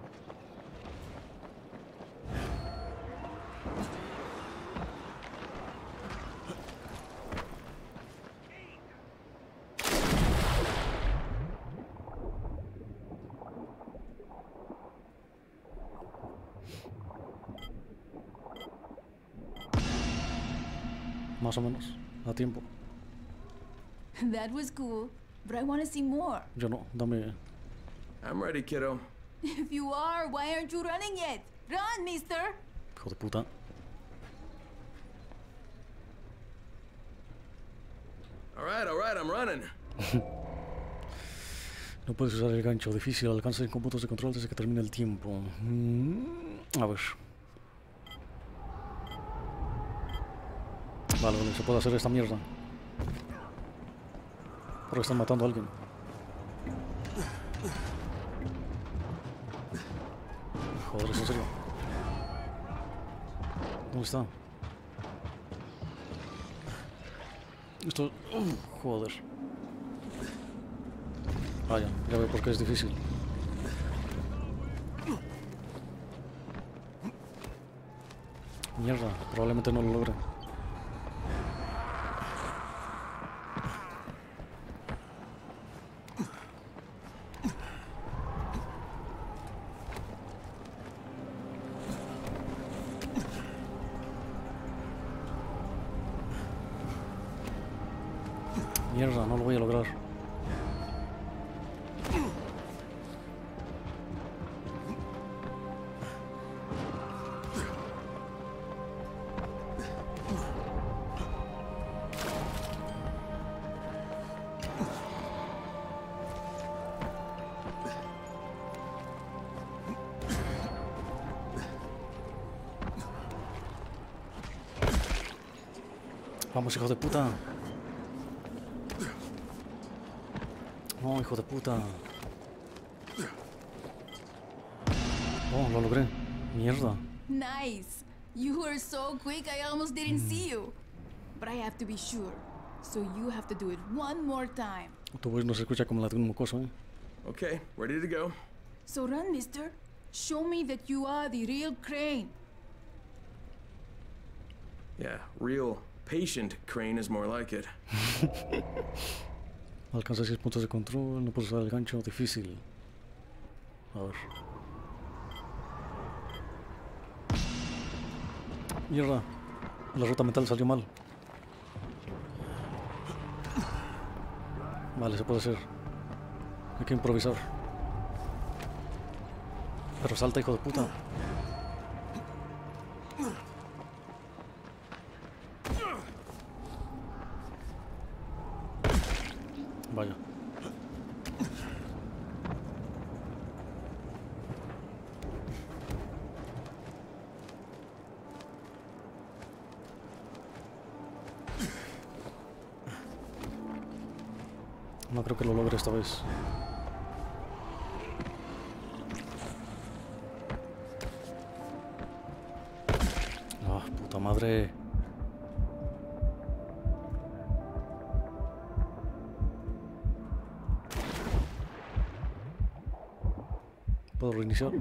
Más o menos, a tiempo. That was cool, but I want to see more. Yo no, dame. I'm ready, kiddo. If you are, why aren't you running yet? Run, mister! Hijo de puta. All right, all right, I'm running. No puedes usar el gancho. Difícil. Alcanza en cómputos de control desde que termine el tiempo. A ver. Vale, vale, se puede hacer esta mierda. Porque están matando a alguien. Joder, ¿es en serio? ¿Dónde está? Esto... Uh, joder. Vaya, ya veo por qué es difícil. Mierda, probablemente no lo logre. Mierda, no lo voy a lograr. Vamos, hijo de puta. No, hijo de puta. Oh, lo logré. Mierda. Nice. You were so quick, I almost didn't see you. But I have to be sure. So you have to do it one more time. Tu voz no se escucha como la de un mocoso, eh. Okay, ready to go. So run, mister. Show me that you are the real Crane. Yeah, real patient Crane is more like it. Alcanza seis puntos de control, no puedo usar el gancho, difícil. A ver. Mierda, la ruta mental salió mal. Vale, se puede hacer. Hay que improvisar. Pero salta, hijo de puta. Vaya. No creo que lo logre esta vez. Ah, puta madre. ¿Puedo reiniciar?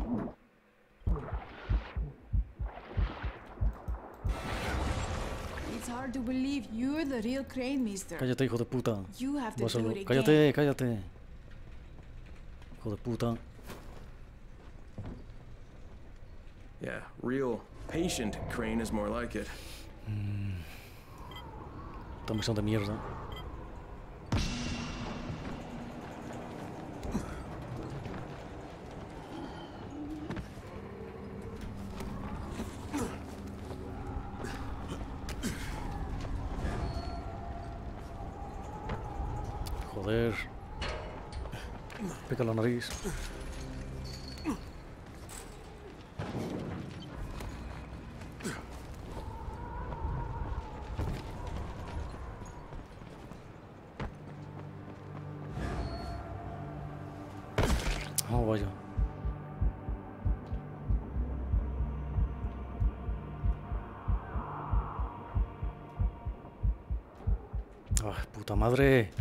It's hard to believe you're the real Crane, mister. Cállate, hijo de puta. You have to Vas a do lo- it again. Cállate, cállate. Hijo de puta. Yeah, real patient Crane is more like it. Esta misión de mierda. Joder. Pica la nariz. Oh, vaya. ¡Ah, puta madre!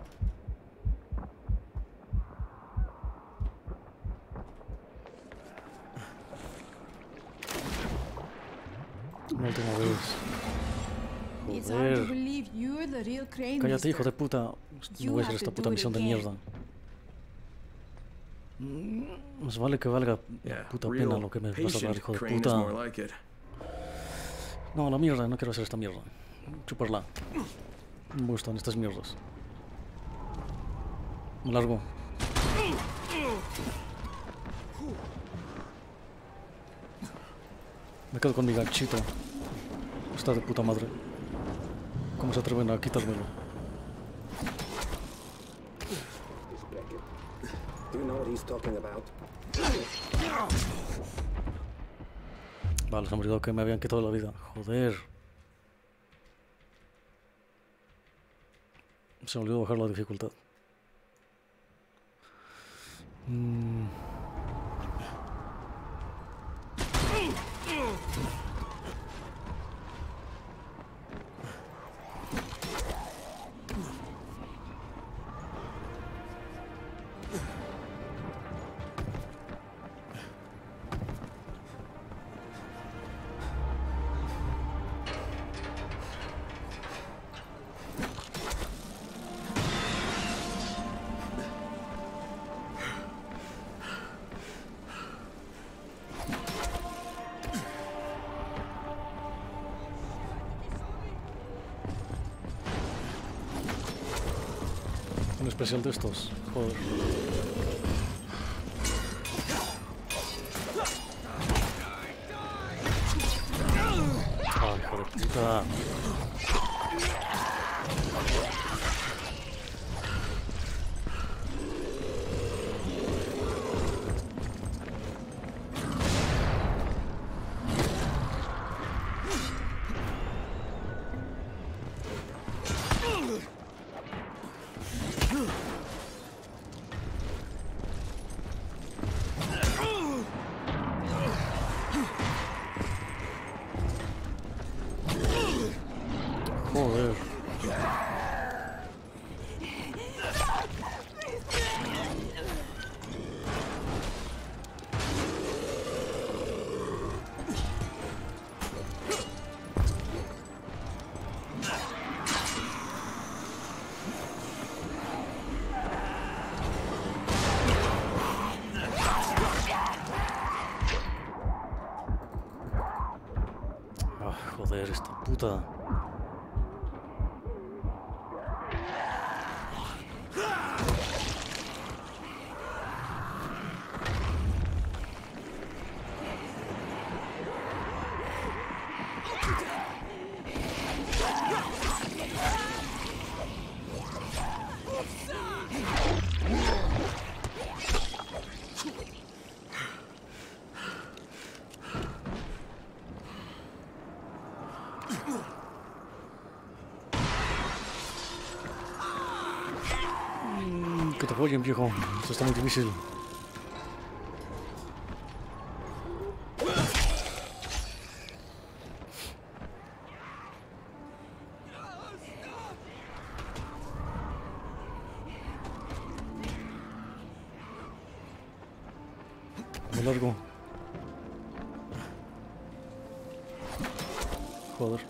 Una última vez. It's hard to Joder. believe you're the real Crane. Cállate, hijo mister. de puta. No You voy a hacer have esta to puta do it misión de again. mierda. Mm, Más vale que valga Yeah, puta pena real lo que me vas a patient hablar, hijo de Crane is puta. more like it. No, la mierda, no quiero hacer esta mierda. Chuparla. No me gustan estas mierdas. Me largo. Me quedo con mi ganchito. Está de puta madre. ¿Cómo se atreven a quitármelo? Do you know what he's talking about? Vale, se me olvidó que me habían quitado la vida. Joder. Se me olvidó bajar la dificultad. Mm. Un especial de estos. Joder. Ay, hijo de puta. Joder. Ah, joder, esta puta. Mm, que te follen, viejo. Esto está muy difícil. Me largo. Joder.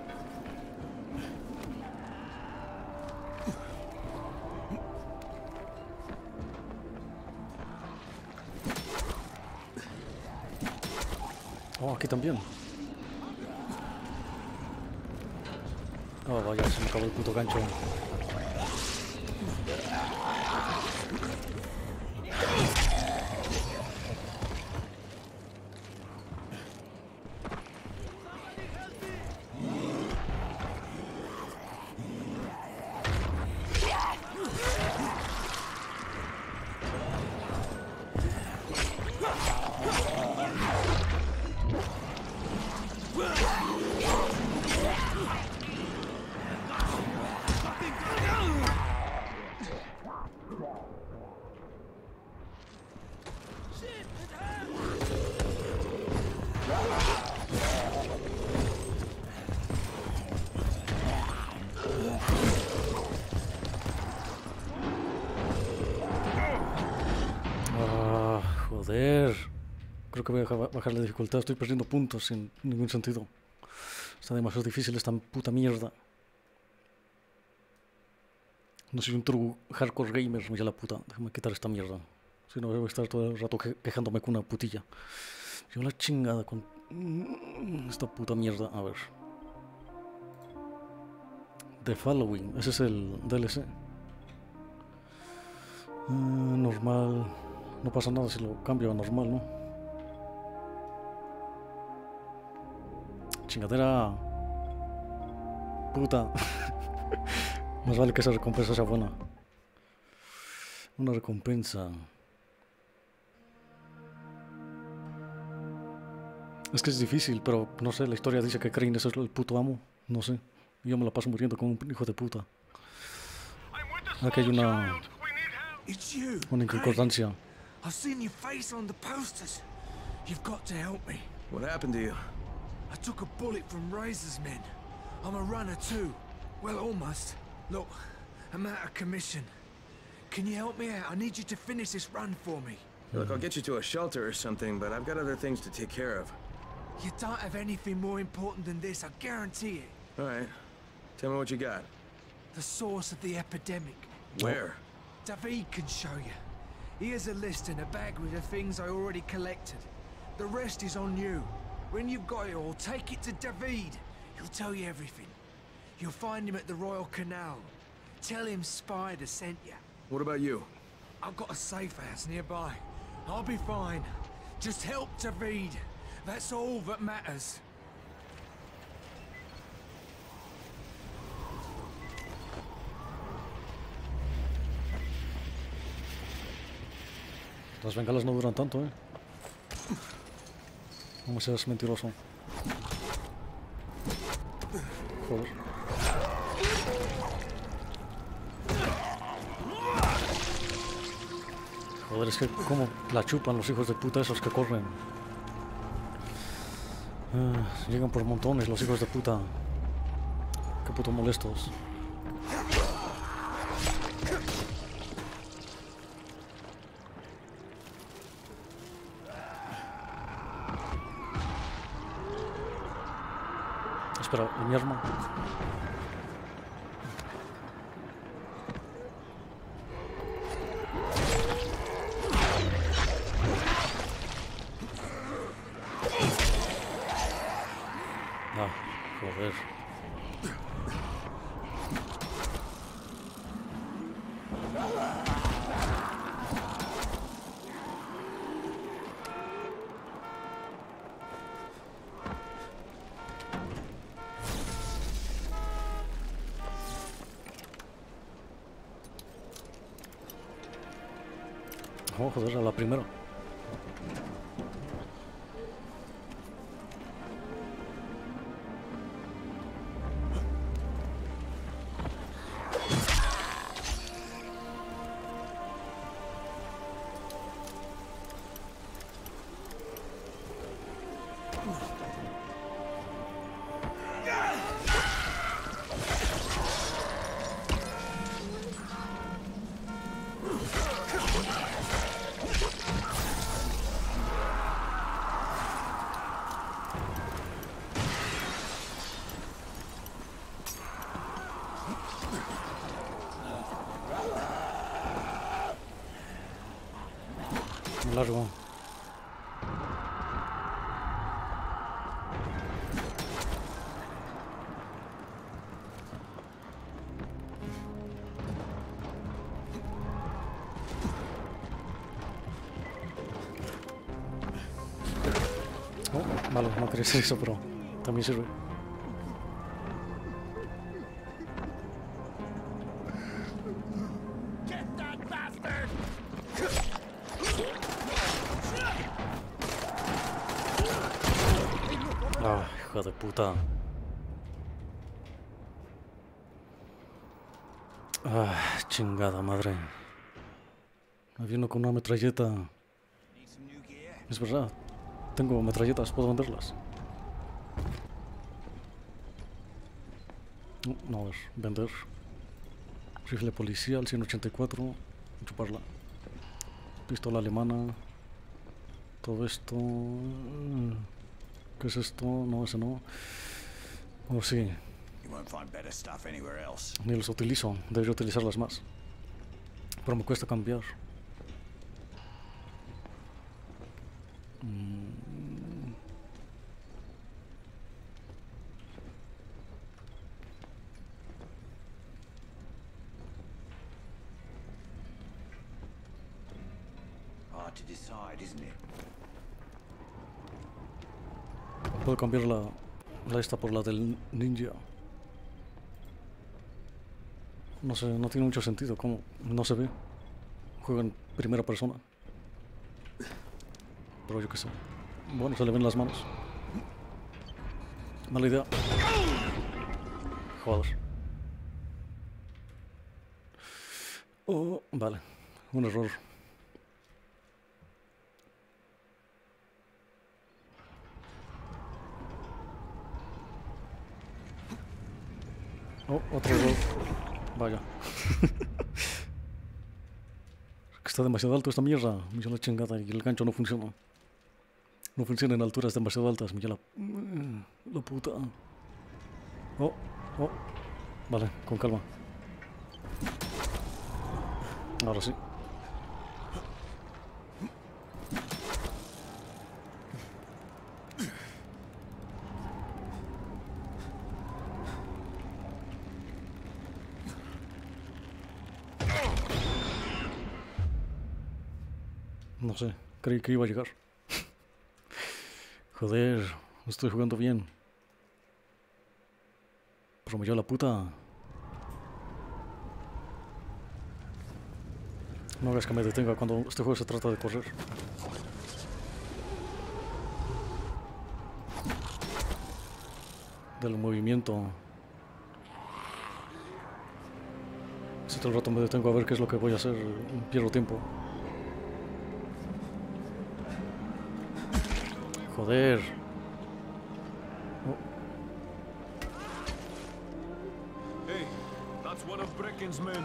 Oh, aquí también. Oh, vaya, se me acabó el puto gancho. creo que voy a bajar la dificultad. Estoy perdiendo puntos sin ningún sentido. Está demasiado difícil esta puta mierda. No soy un true hardcore gamer, ya la puta. Déjame quitar esta mierda. Si no, voy a estar todo el rato que quejándome con una putilla. Yo la chingada con esta puta mierda. A ver. The Following. Ese es el D L C. Uh, normal. No pasa nada si lo cambio a normal, ¿no? Chingadera. Puta. Más vale que esa recompensa sea buena. Una recompensa. Es que es difícil, pero no sé, la historia dice que Crane es el puto amo. No sé. Yo me la paso muriendo como un hijo de puta. Aquí hay una... Una inconcordancia. I've seen your face on the posters. You've got to help me. What happened to you? I took a bullet from Razor's men. I'm a runner too. Well, almost. Look, I'm out of commission. Can you help me out? I need you to finish this run for me. Look, I'll get you to a shelter or something, but I've got other things to take care of. You don't have anything more important than this, I guarantee it. All right. Tell me what you got. The source of the epidemic. Where? David can show you. Here's a list and a bag with the things I already collected. The rest is on you. When you've got it all, take it to David. He'll tell you everything. You'll find him at the Royal Canal. Tell him Spider sent you. What about you? I've got a safe house nearby. I'll be fine. Just help David. That's all that matters. Las bengalas no duran tanto, eh. No seas mentiroso. Joder. Joder, es que como la chupan los hijos de puta esos que corren. Uh, llegan por montones los hijos de puta. Qué puto molestos. Espera, mi arma. Ah, joder. Oh, joder, a la primera. Largo. Oh, malo, no quería hacer eso, pero también sirve. Ah, hijo de puta. Ah, chingada madre. Había uno con una metralleta. Es verdad. Tengo metralletas, puedo venderlas. No, no, a ver, vender. Rifle policial, ciento ochenta y cuatro. Chuparla. Pistola alemana. Todo esto... ¿Qué es esto? No, ese no. Oh, sí. Ni los utilizo. Debería utilizarlas más. Pero me cuesta cambiar. Mm. To decide, isn't it? Puedo cambiar la, la esta por la del ninja. No sé, no tiene mucho sentido. ¿Cómo? No se ve. Juega en primera persona. Pero yo qué sé. Bueno, se le ven las manos. Mala idea. Joder. Oh, vale. Un error. Oh, otro error. Vaya. Está demasiado alto esta mierda. Me lleva la chingada y el gancho no funciona. No funciona en alturas demasiado altas. Me lleva la... la puta. Oh, oh. Vale, con calma. Ahora sí. No sé, creí que iba a llegar. Joder, estoy jugando bien. Pero me lleva la puta. No hagas que me detenga cuando este juego se trata de correr. Del movimiento. Si todo el rato me detengo a ver qué es lo que voy a hacer, pierdo tiempo. Joder. Oh. Hey, that's one of Brecken's men.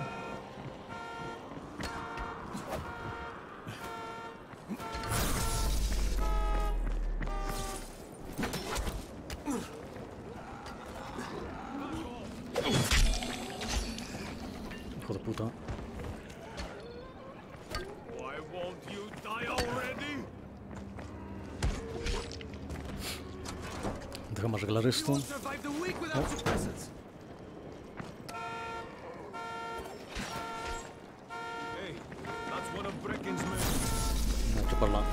Hijo de puta. Why won't you die already? Déjame arreglar esto. Oh. Hey, that's one of Brecken's men. Hay que parlar.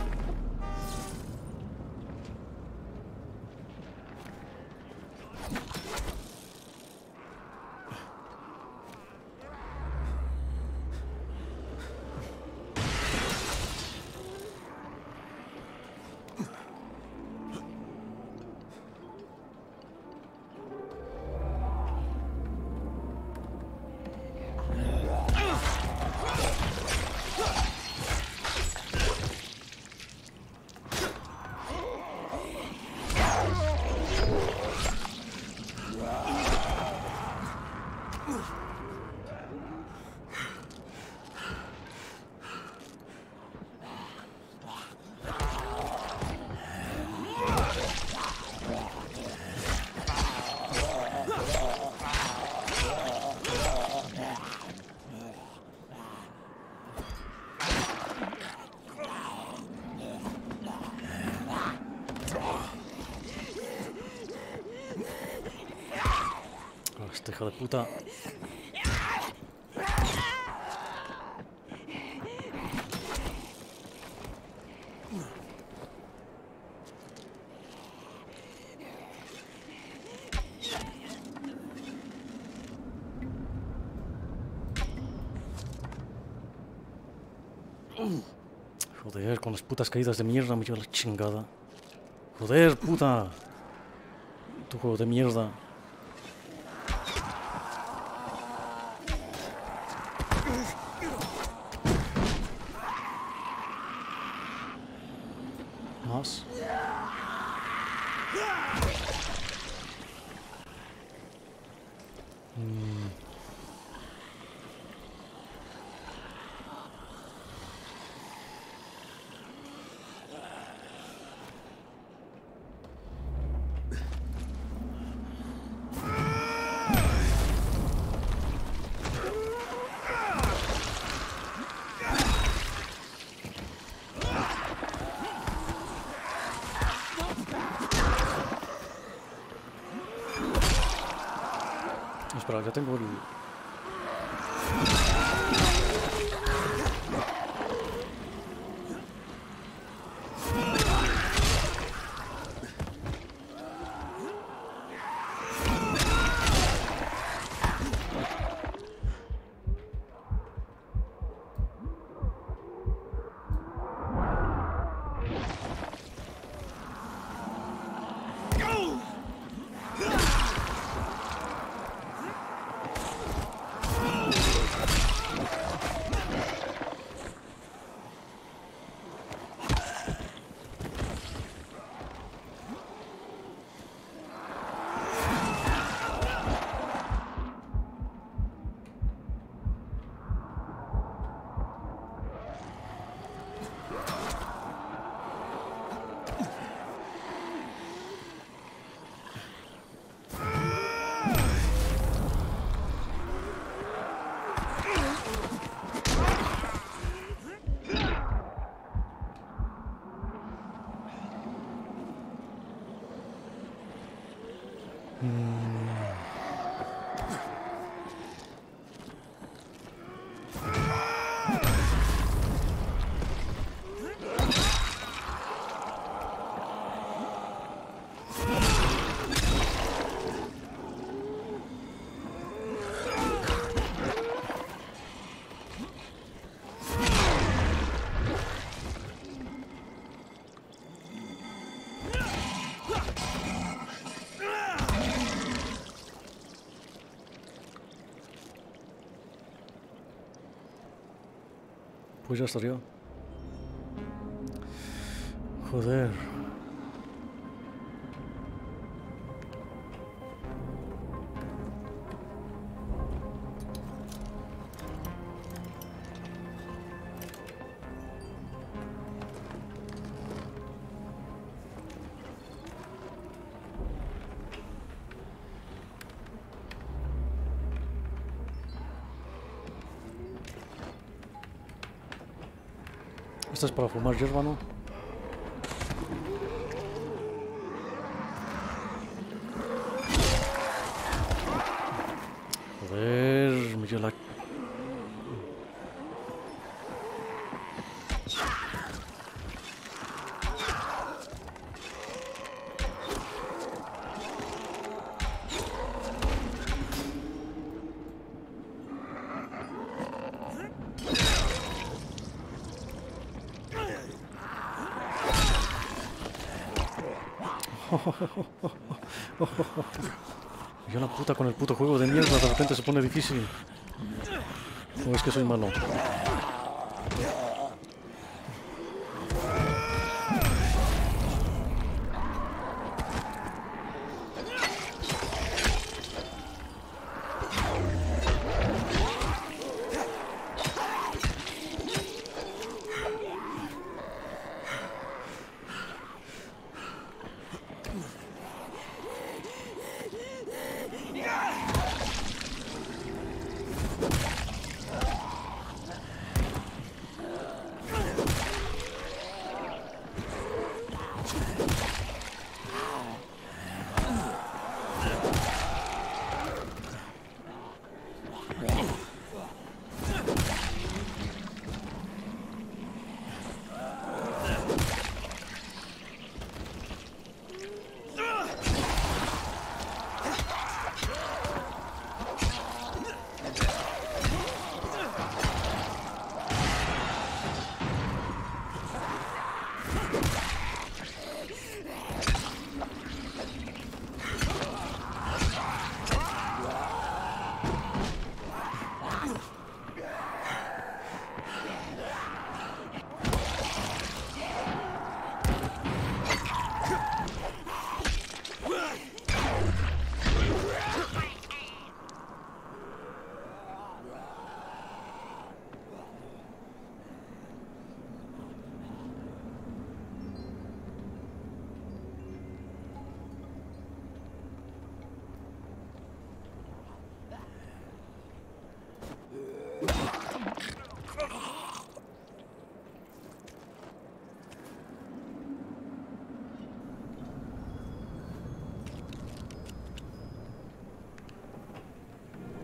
Este hijo de puta. Joder, con las putas caídas de mierda me lleva la chingada. Joder, puta. Tu juego de mierda. Más. Mm. Espera, ya tengo el... Pues ya estaría. Joder. Esta es para fumar hierba, ¿no? Joder, me dio la... Yo la puta con el puto juego de mierda, de repente se pone difícil. ¿O es que soy malo?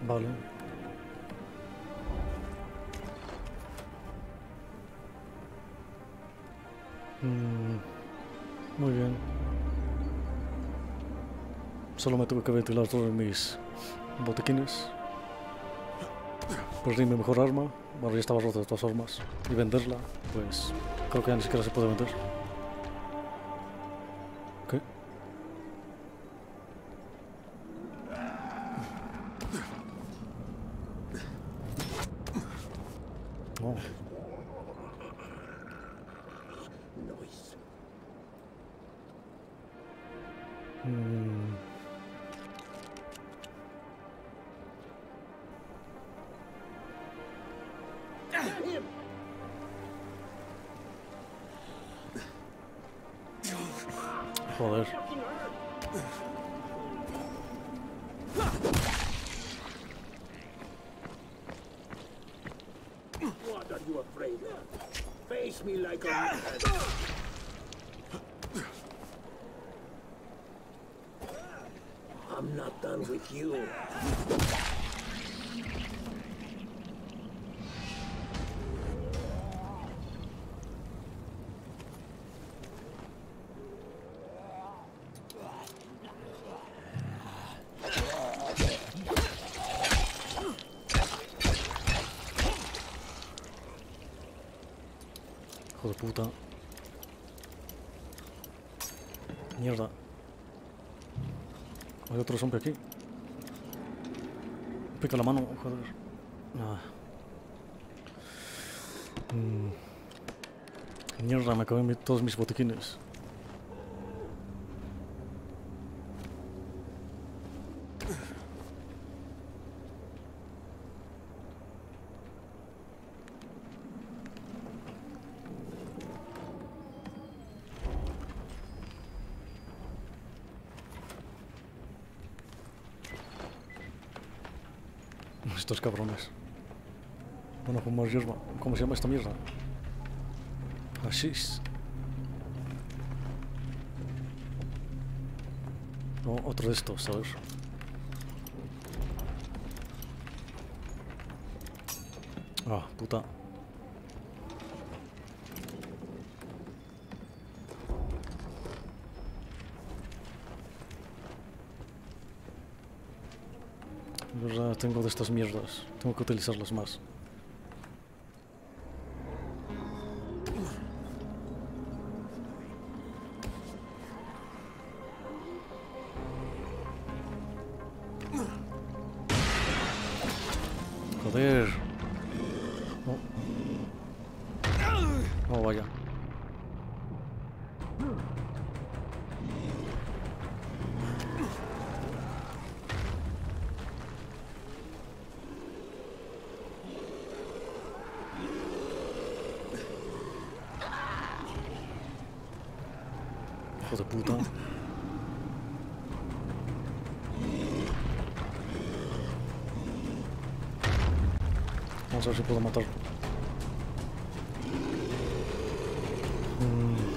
Vale. Mm, muy bien. Solo me tuve que ventilar todos mis botiquines. Perdí mi mejor arma. Bueno, ya estaba rota de todas formas. Y venderla, pues creo que ya ni siquiera se puede vender. ¿Qué? Oh. Mm. Joder. What are you afraid of? Face me like a... I'm not done with you. Hijo de puta. Mierda. Hay otro zombie aquí. Pica la mano, joder. Ah. Mm. Mierda, me acabé todos mis botiquines. Estos cabrones. Bueno, con más hierba. ¿Cómo se llama esta mierda? Hashish. No, otro de estos, ¿sabes? Ah, puta. Ya tengo de estas mierdas. Tengo que utilizarlas más. Joder. Oh, oh vaya. Hijo de puta. Vamos a ver si puedo matarlo. Mm.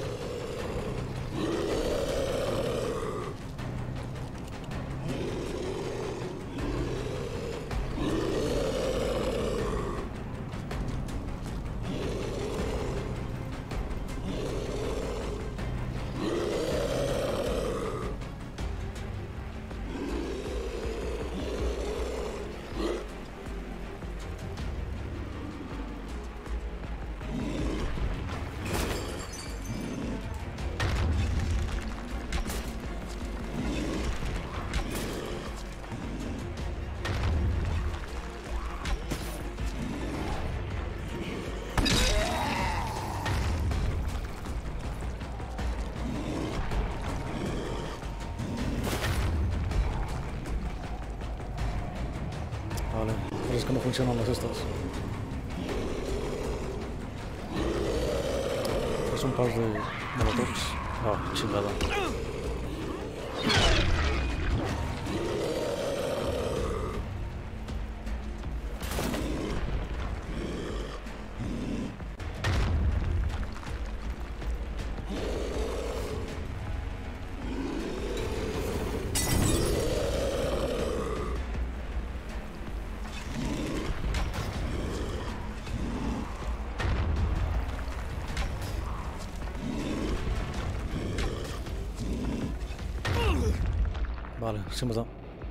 Vale, pero es que no funcionan las estas. Es un par de molotovs. Ah, chingada. Vale, sí me da.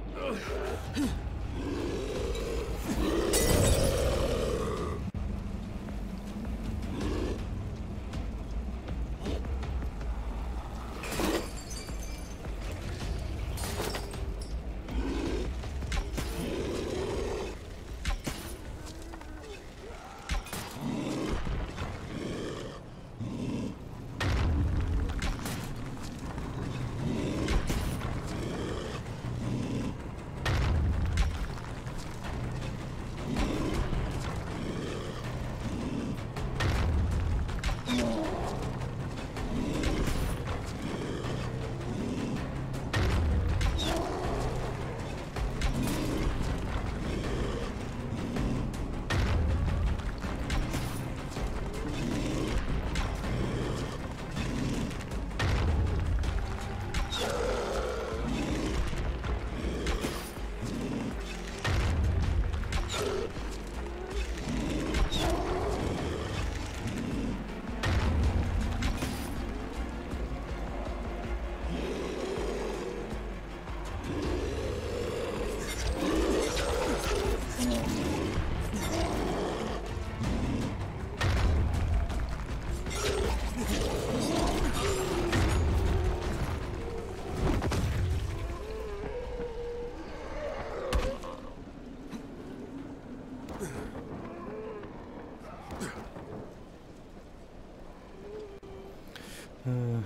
Uh.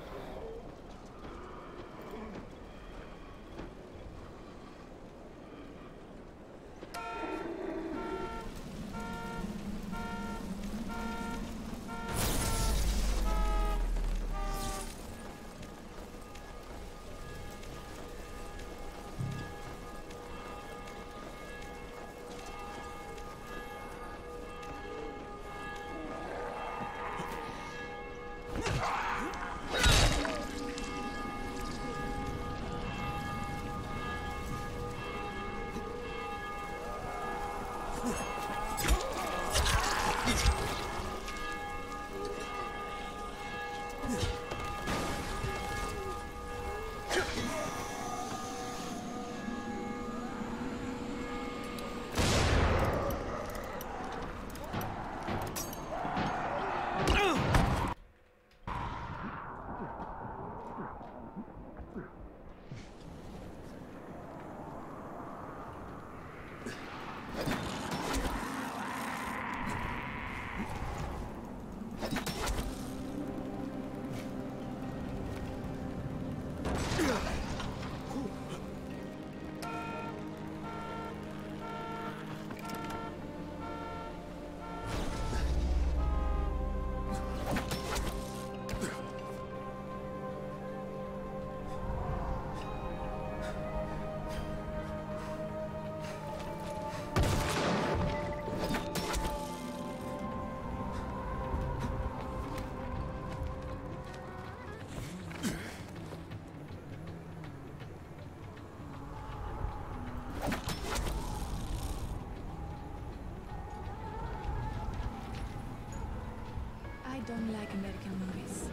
I don't like American movies.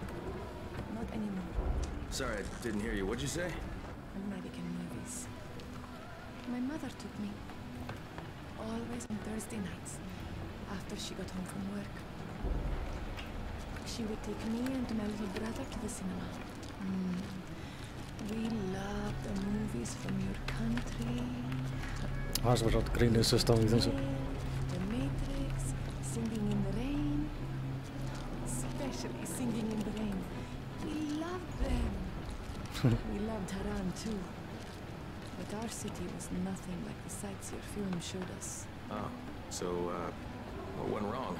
Not anymore. Sorry, I didn't hear you. What'd you say? American movies. My mother took me. Always on Thursday nights, after she got home from work. She would take me and my little brother to the cinema. Mm. We love the movies from your country. Ah, ze wat green is estadounidense. The Matrix, Singing in the Rain. Especially Singing in the Rain. We loved them. We loved Haran too. But our city was nothing like the sights your film showed us. Oh, so, uh, what went wrong?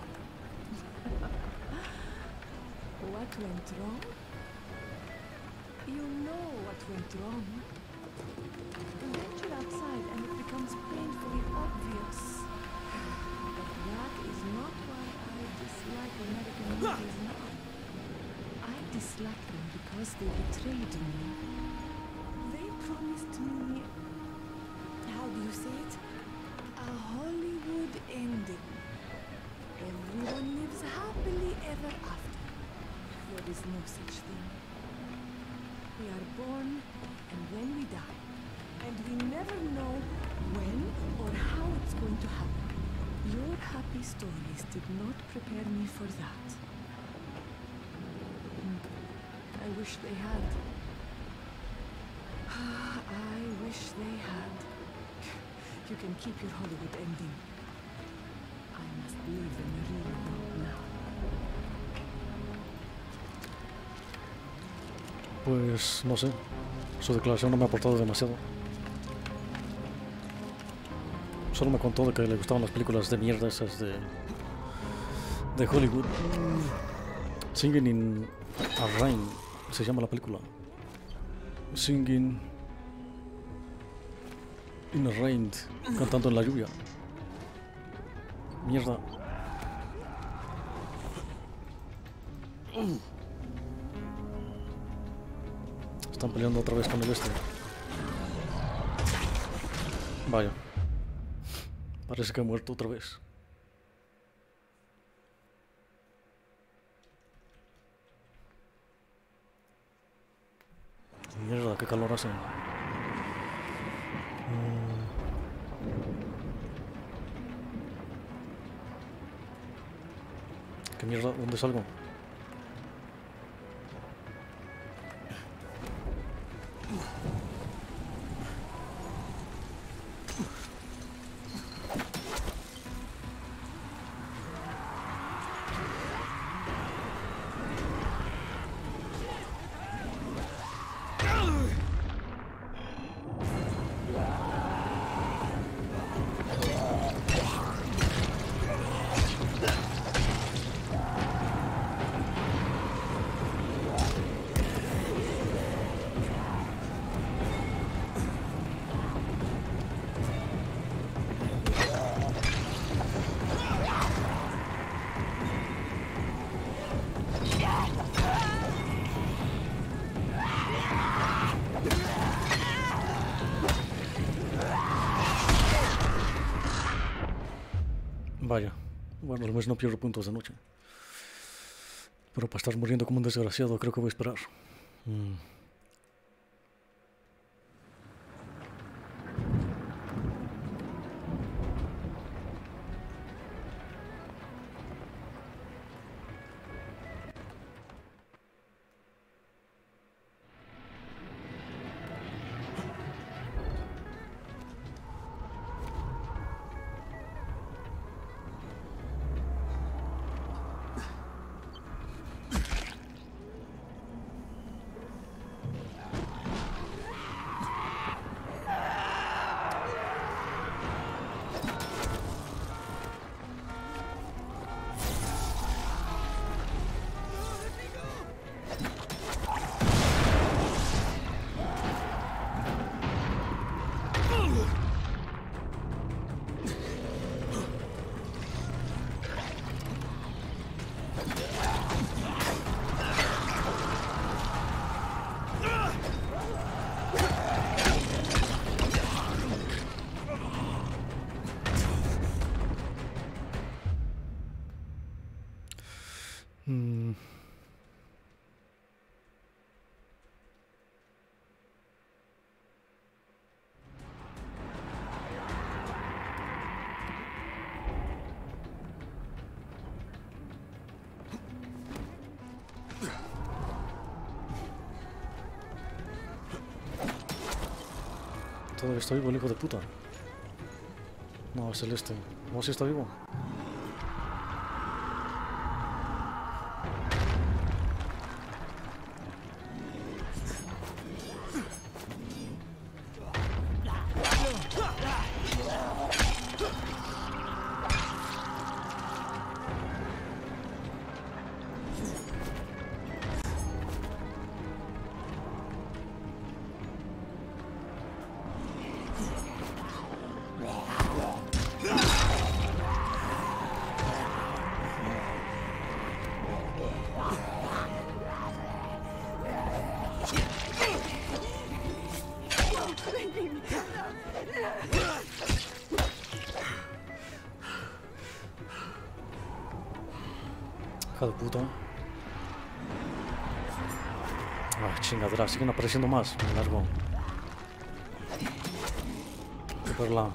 What went wrong? You know what went wrong. Venture outside and it becomes painfully obvious. But that is not why I dislike American movies now. I dislike them because they betrayed me. They promised me, how do you say it? A Hollywood ending. Everyone lives happily ever after. There is no such thing. We are born, and then we die. And we never know when or how it's going to happen. Your happy stories did not prepare me for that. I wish they had. I wish they had. You can keep your Hollywood ending. I must live in the real world now. Pues no sé. Su declaración no me ha aportado demasiado. Solo me contó de que le gustaban las películas de mierda esas de de Hollywood. Singing in a Rain se llama la película. Singing in a Rain, cantando en la lluvia. Mierda. Están peleando otra vez con el este. Vaya. Parece que he muerto otra vez. Mierda, qué calor hace. ¿Qué mierda? ¿Dónde salgo? Vaya, bueno, al menos no pierdo puntos de noche. Pero para estar muriendo como un desgraciado creo que voy a esperar. Mm. Mm. Todavía está vivo el hijo de puta. No, es el este. ¿Cómo si está vivo? Hija de puta. Ah, chingadera, siguen apareciendo más. Me largo. romperla.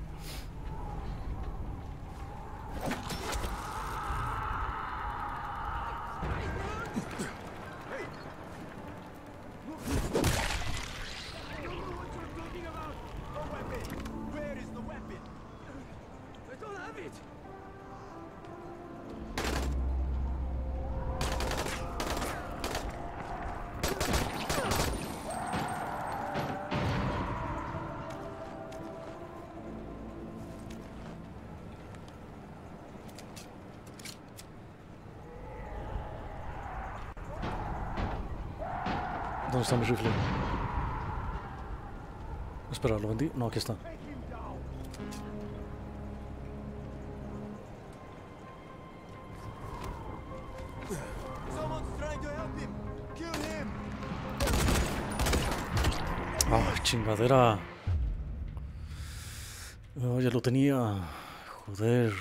¿Dónde está mi rifle? Espera, ¿lo vendí? No, aquí está. Ah, chingadera. Oh, ya lo tenía. Joder.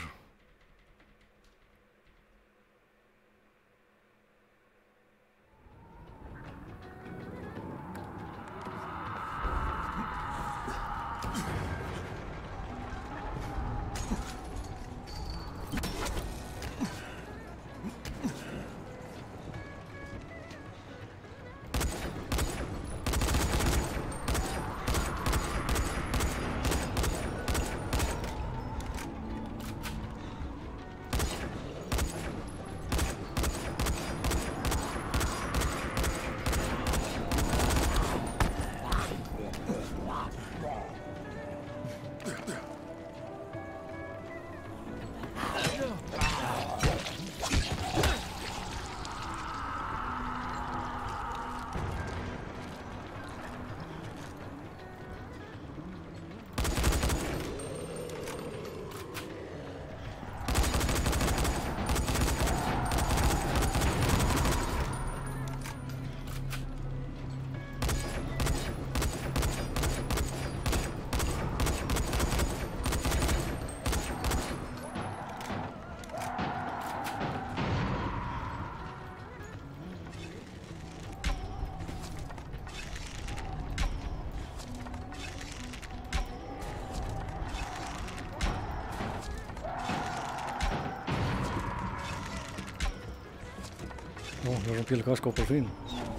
Oh, me rompí el casco por fin.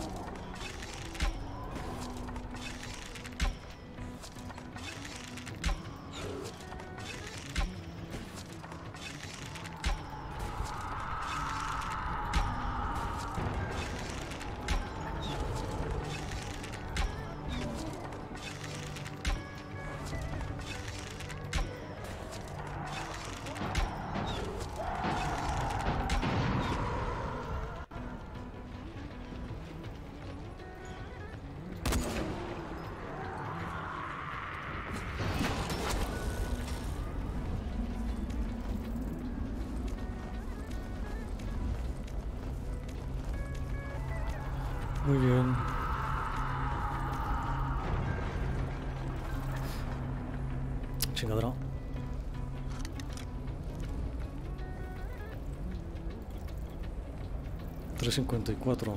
Muy bien. Chingadera. tres cincuenta y cuatro.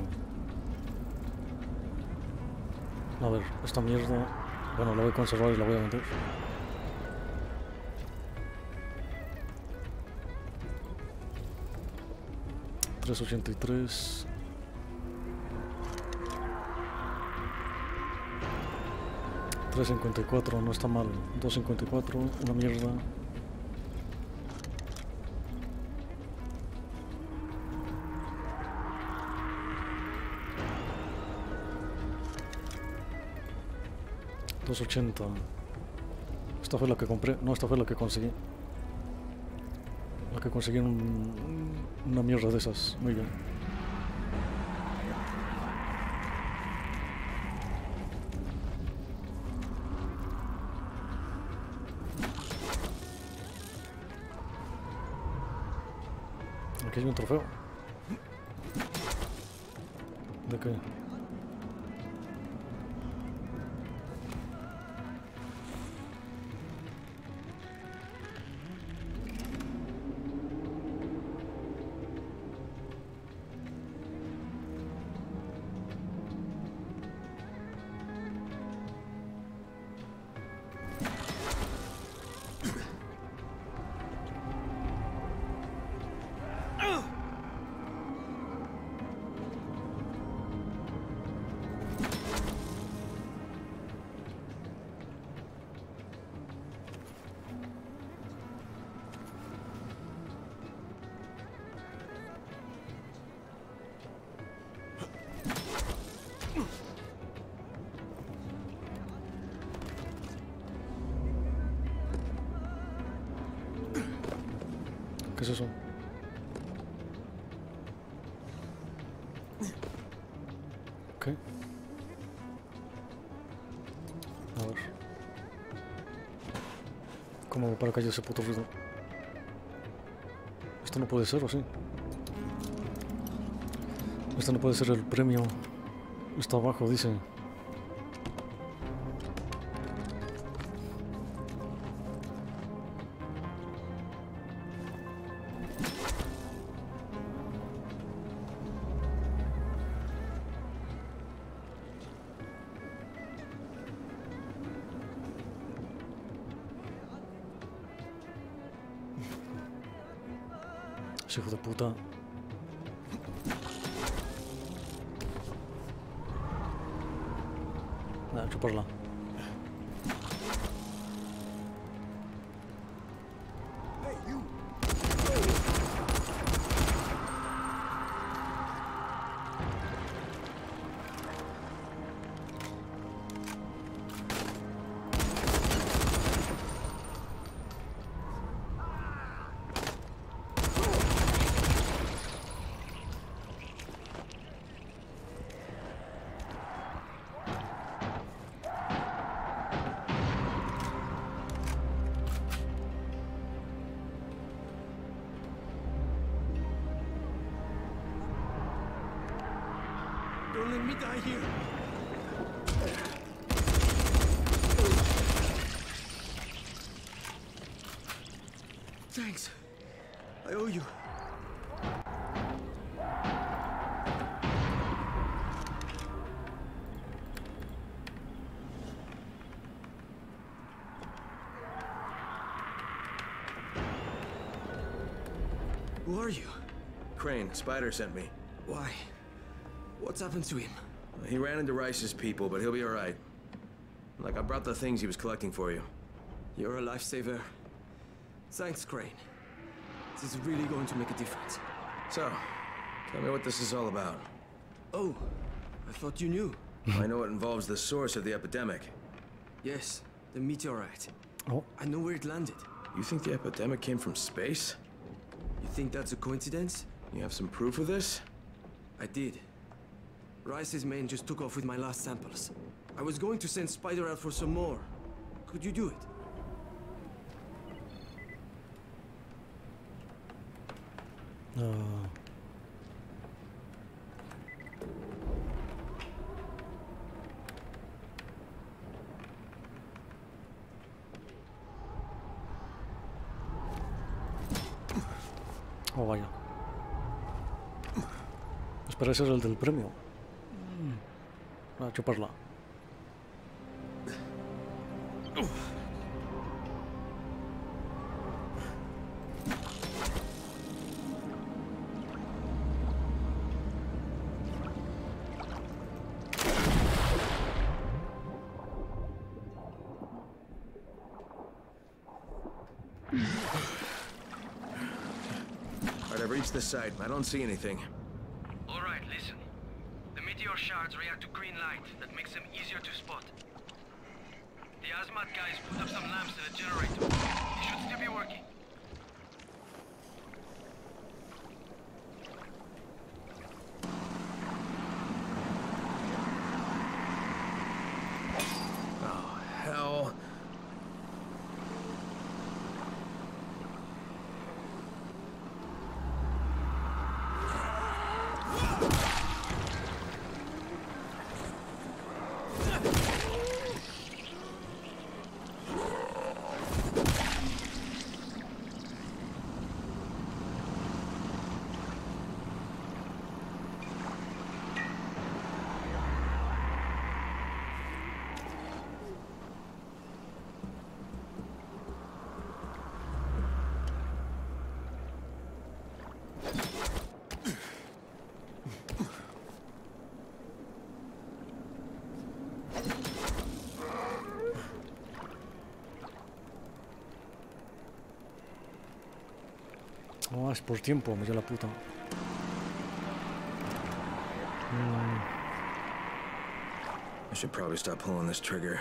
A ver, esta mierda. Bueno, la voy a conservar y la voy a vender. tres ochenta y tres. tres cincuenta y cuatro, no está mal. dos cincuenta y cuatro, una mierda. dos ochenta. Esta fue la que compré. No, esta fue la que conseguí. La que conseguí en un, una mierda de esas. Muy bien. Aquí hay un trofeo. ¿De qué? ¿Qué es eso? ¿Qué? A ver. ¿Cómo para callar ese puto ruido? Esto no puede ser, ¿o sí? Esto no puede ser el premio. Está abajo, dice. Ese hijo de puta. Nada, chuparla. Don't let me die here. Thanks. I owe you. Who are you? Crane, Spider sent me. Why? What's happened to him? He ran into Rice's people, but he'll be all right. Like, I brought the things he was collecting for you. You're a lifesaver. Thanks, Crane. This is really going to make a difference. So, tell me what this is all about. Oh, I thought you knew. I know it involves the source of the epidemic. Yes, the meteorite. Oh. I know where it landed. You think the epidemic came from space? You think that's a coincidence? You have some proof of this? I did. Rice's men just took off with my last samples. I was going to send Spider out for some more. Could you do it? No. Oh, vaya. Espera, ese es el del premio. A chuparla. Alright, I've reached the site. I don't see anything. All right, listen. The meteor shards react to green light. That makes them easier to spot. The Asmat guys put up some lamps at a generator. It should still be working. Oh, hell. Oh, es por tiempo, me dio la puta. Mm. I should probably stop pulling this trigger.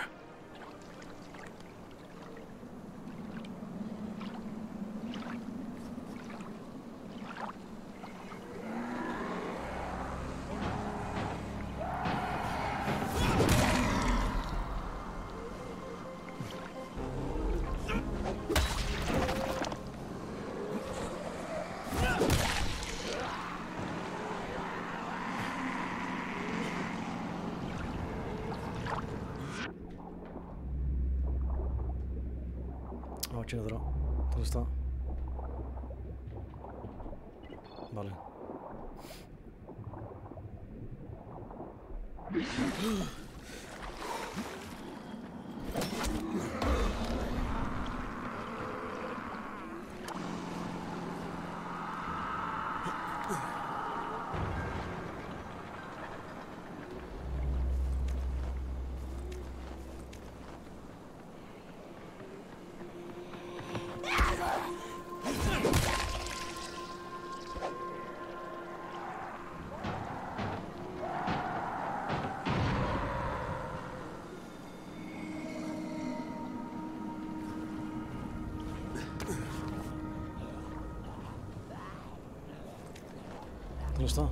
Oh, chingadero. ¿Dónde está? Vale. ¿Dónde está?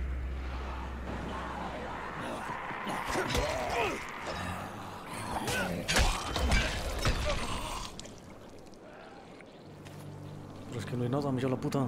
Pero es que no hay nada, me lleva la puta.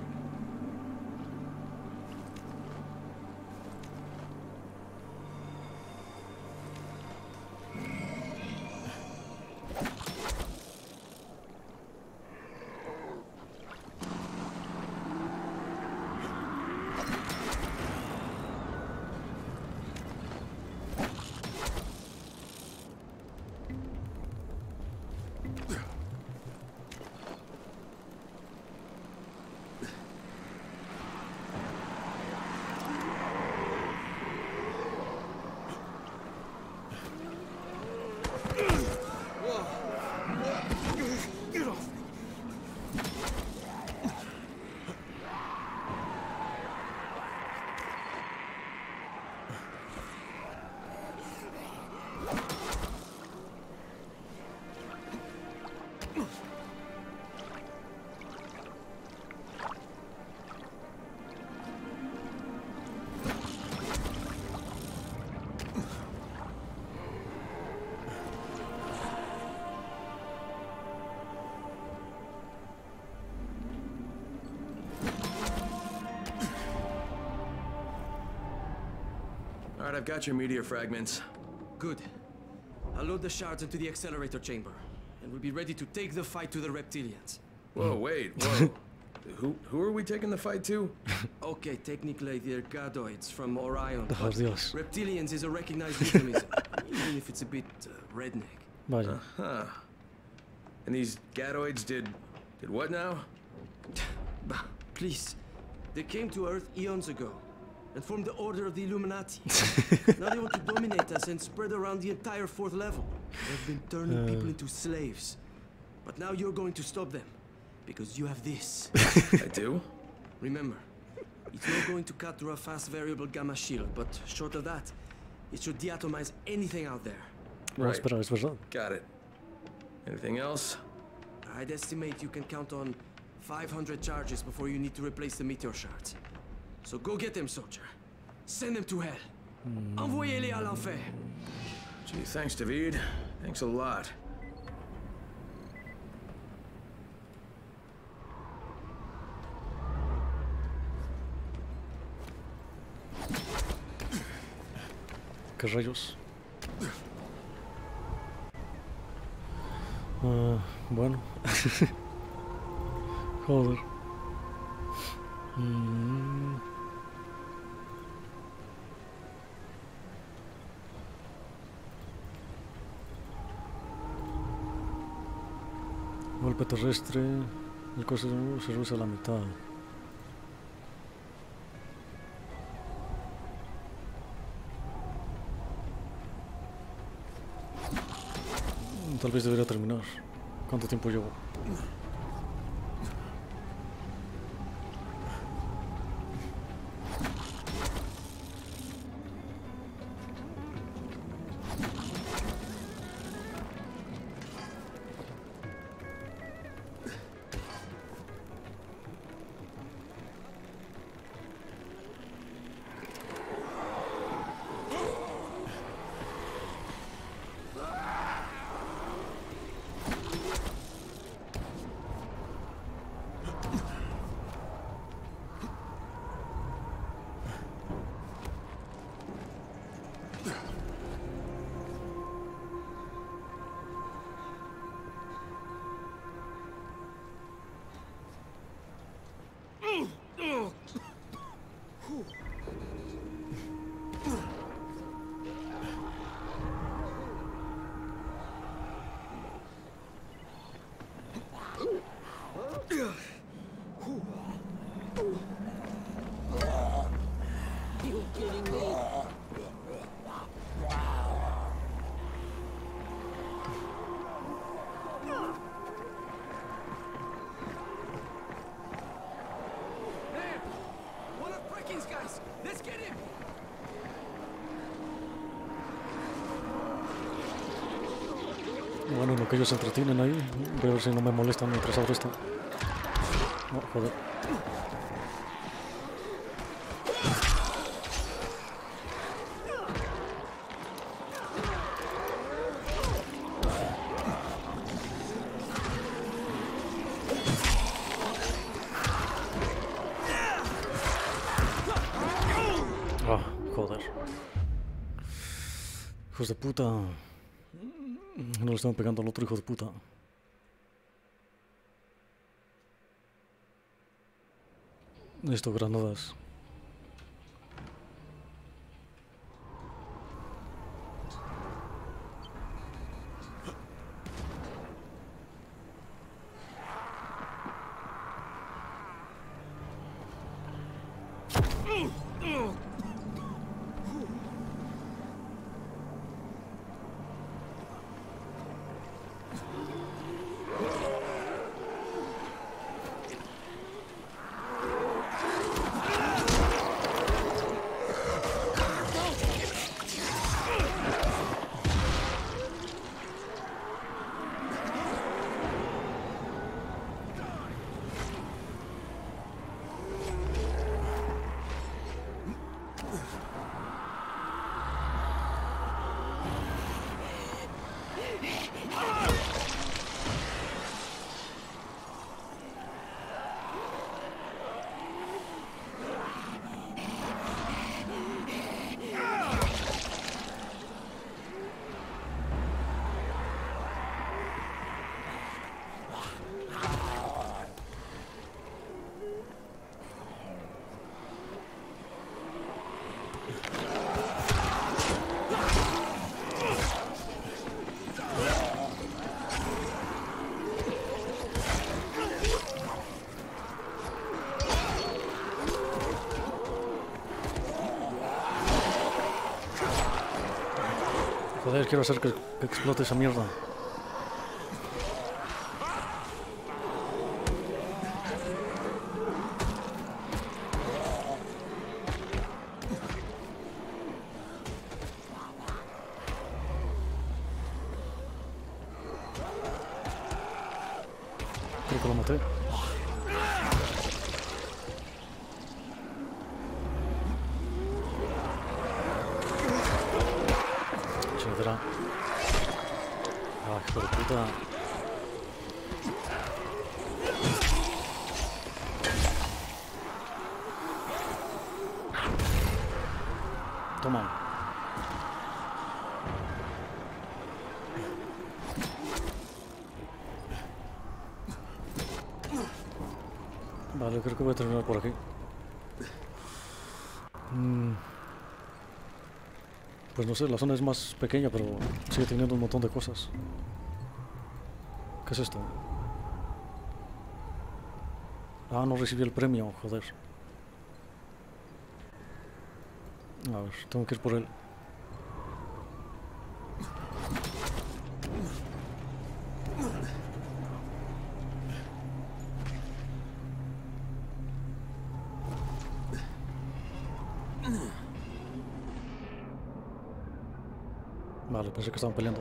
All right, I've got your meteor fragments. Good. I'll load the shards into the accelerator chamber, and we'll be ready to take the fight to the reptilians. Whoa, wait, whoa. who who are we taking the fight to? Okay, technically they're gadoids from Orion. Oh, Dios. Reptilians is a recognized euphemism, even if it's a bit uh, redneck. Vaya. Uh-huh. And these gadoids did... did what now? Please. They came to Earth eons ago and formed the Order of the Illuminati. Now they want to dominate us and spread around the entire fourth level. They've been turning Uh. people into slaves. But now you're going to stop them. Because you have this. I do? Remember, it's not going to cut through a fast variable gamma shield, but short of that, it should deatomize anything out there. No, Right. espera, es verdad. Got it. Anything else? I'd estimate you can count on five hundred charges before you need to replace the meteor shards. So go get them, soldier. Send them to hell. Envoyez-les à l'enfer. Gee, thanks, David. Thanks a lot. ¿Qué rayos? Ah, bueno. Joder. Mm. Golpe terrestre. El coste se reduce a la mitad. Tal vez debería terminar. ¿Cuánto tiempo llevo? que ellos se entretienen ahí. Voy a ver si no me molestan mientras abro esto. No, joder. Ah, joder. Hijos de puta. No le están pegando al otro hijo de puta. Necesito granadas. Joder, quiero hacer que, que explote esa mierda. Creo que lo maté. Chingadera. Ah, hijo de puta. Toma. Vale, creo que voy a terminar por aquí. Mm. Pues no sé, la zona es más pequeña, pero sigue teniendo un montón de cosas. ¿Qué es esto? Ah, no recibí el premio, joder. A ver, tengo que ir por él. Vale, pensé que estaban peleando.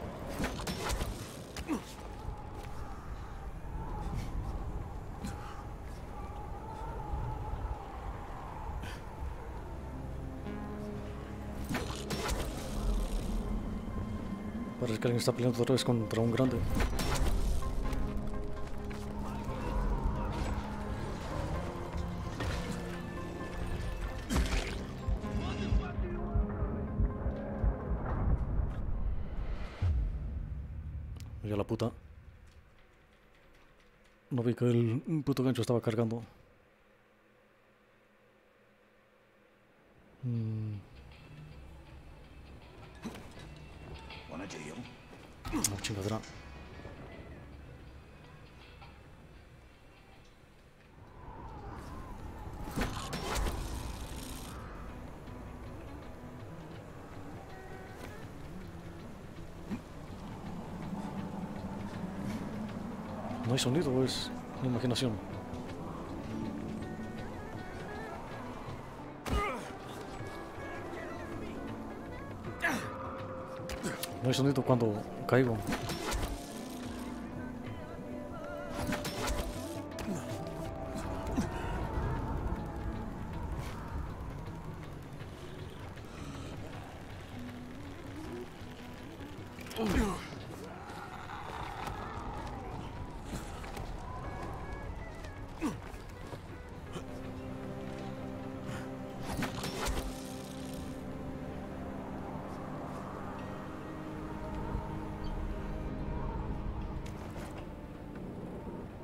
Parece que alguien está peleando otra vez contra un grande. Ya la puta. No vi que el puto gancho estaba cargando. Mm. No, chingadera. No hay sonido, o es mi imaginación. No hay sonido cuando caigo.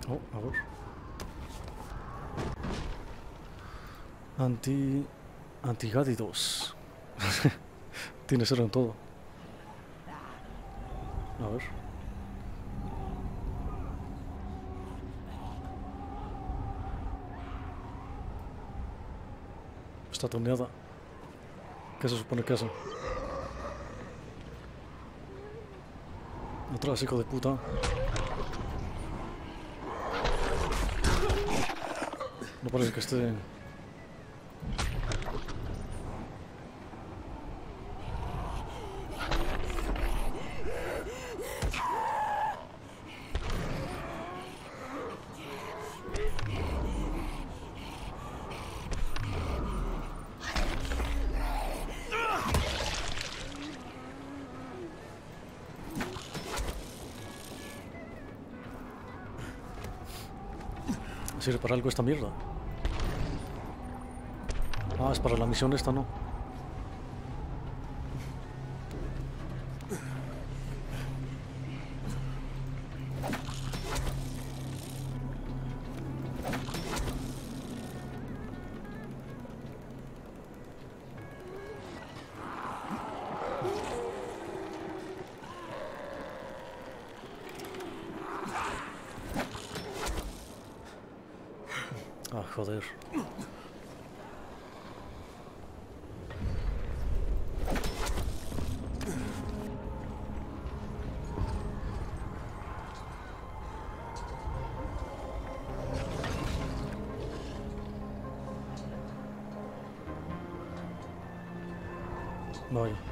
Oh, a ver. Anti... Antigádidos. Tiene cero en todo. A ver. Está tuneada. ¿Qué se supone que hace? Atrás, hijo de puta. No parece que esté... ¿Sirve para algo esta mierda? Ah, es para la misión esta, ¿no? Ah, joder. Vaya.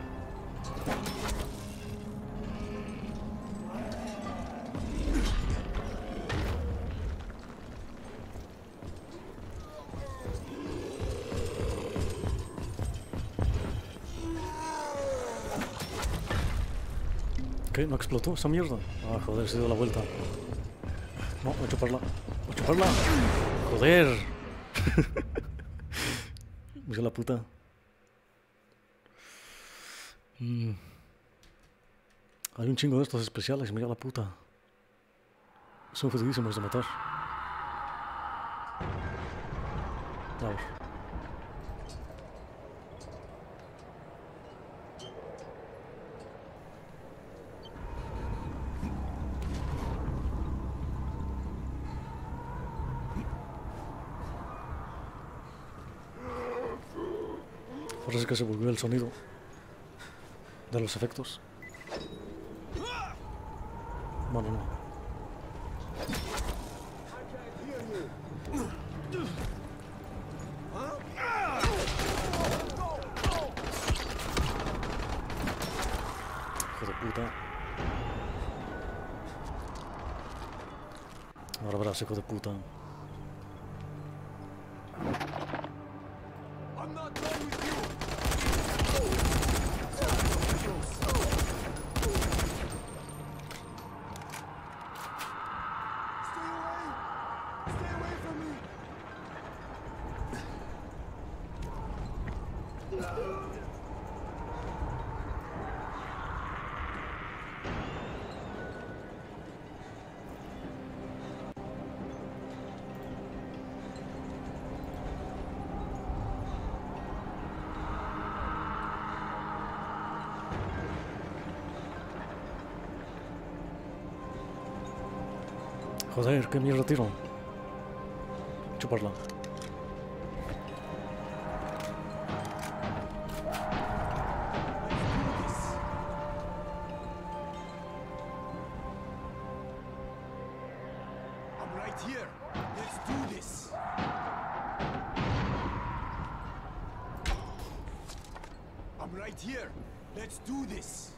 ¿Qué? ¿No explotó esa mierda? Ah, joder, se dio la vuelta. No, voy a chuparla. Voy a chuparla. Joder. Me dio la puta. Mm. Hay un chingo de estos especiales, me dio la puta. Son jodidísimos de matar. A ver. Parece que se volvió el sonido de los efectos. Bueno, no. Hijo de puta. Ahora verás, hijo de puta. Joder, qué mierda tiro. Chuparla. I'm right here. Let's do this. I'm right here. Let's do this.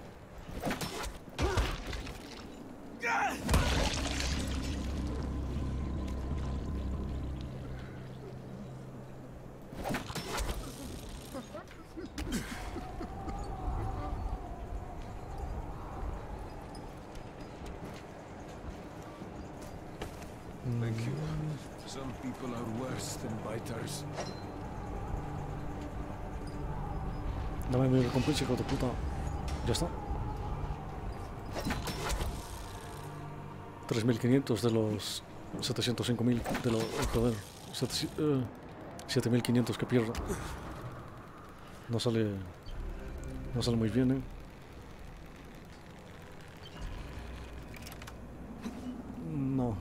Thank you. Some people are worse than biters. Dame mi recompensa, hijo de puta. Ya está. tres mil quinientos de los setecientos cinco mil de los... Joder, siete mil quinientos que pierda. No sale... No sale muy bien, ¿eh? No.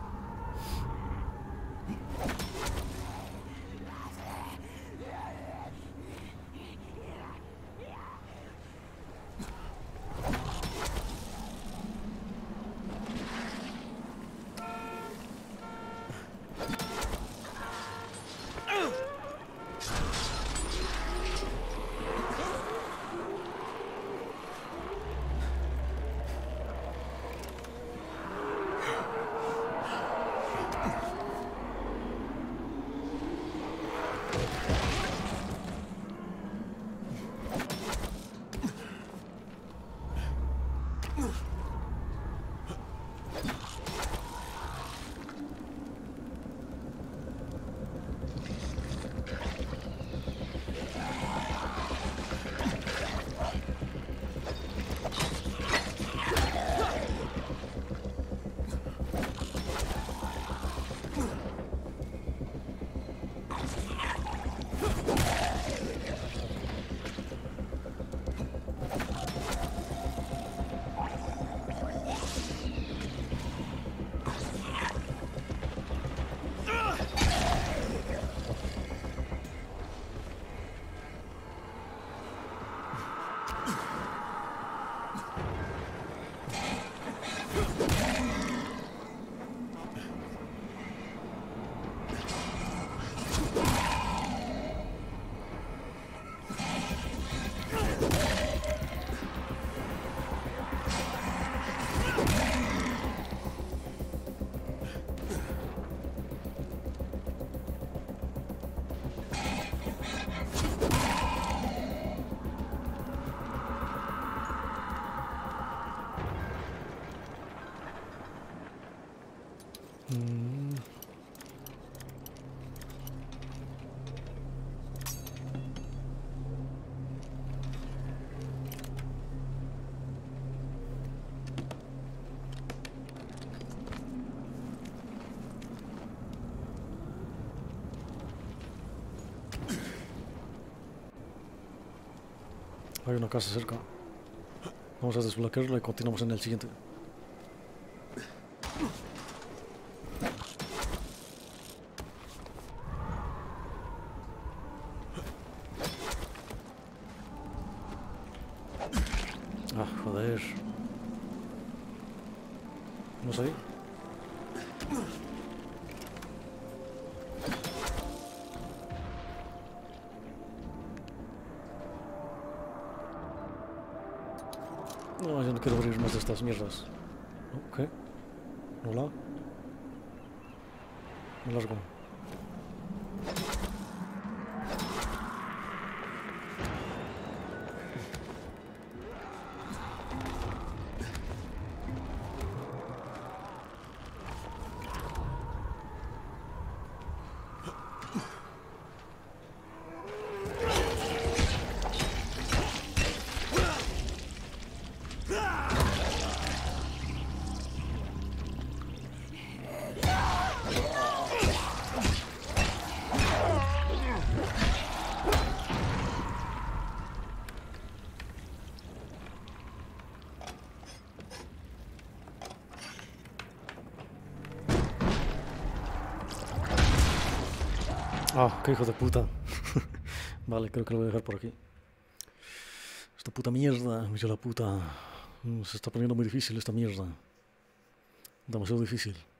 Mm. Hay una casa cerca. Vamos a desbloquearla y continuamos en el siguiente. Ah, joder. No sé. No, yo no quiero abrir más de estas mierdas. Ok. Hola. Me largo. Ah, qué hijo de puta. Vale, creo que lo voy a dejar por aquí. Esta puta mierda, me hizo la puta. Se está poniendo muy difícil esta mierda. Demasiado difícil.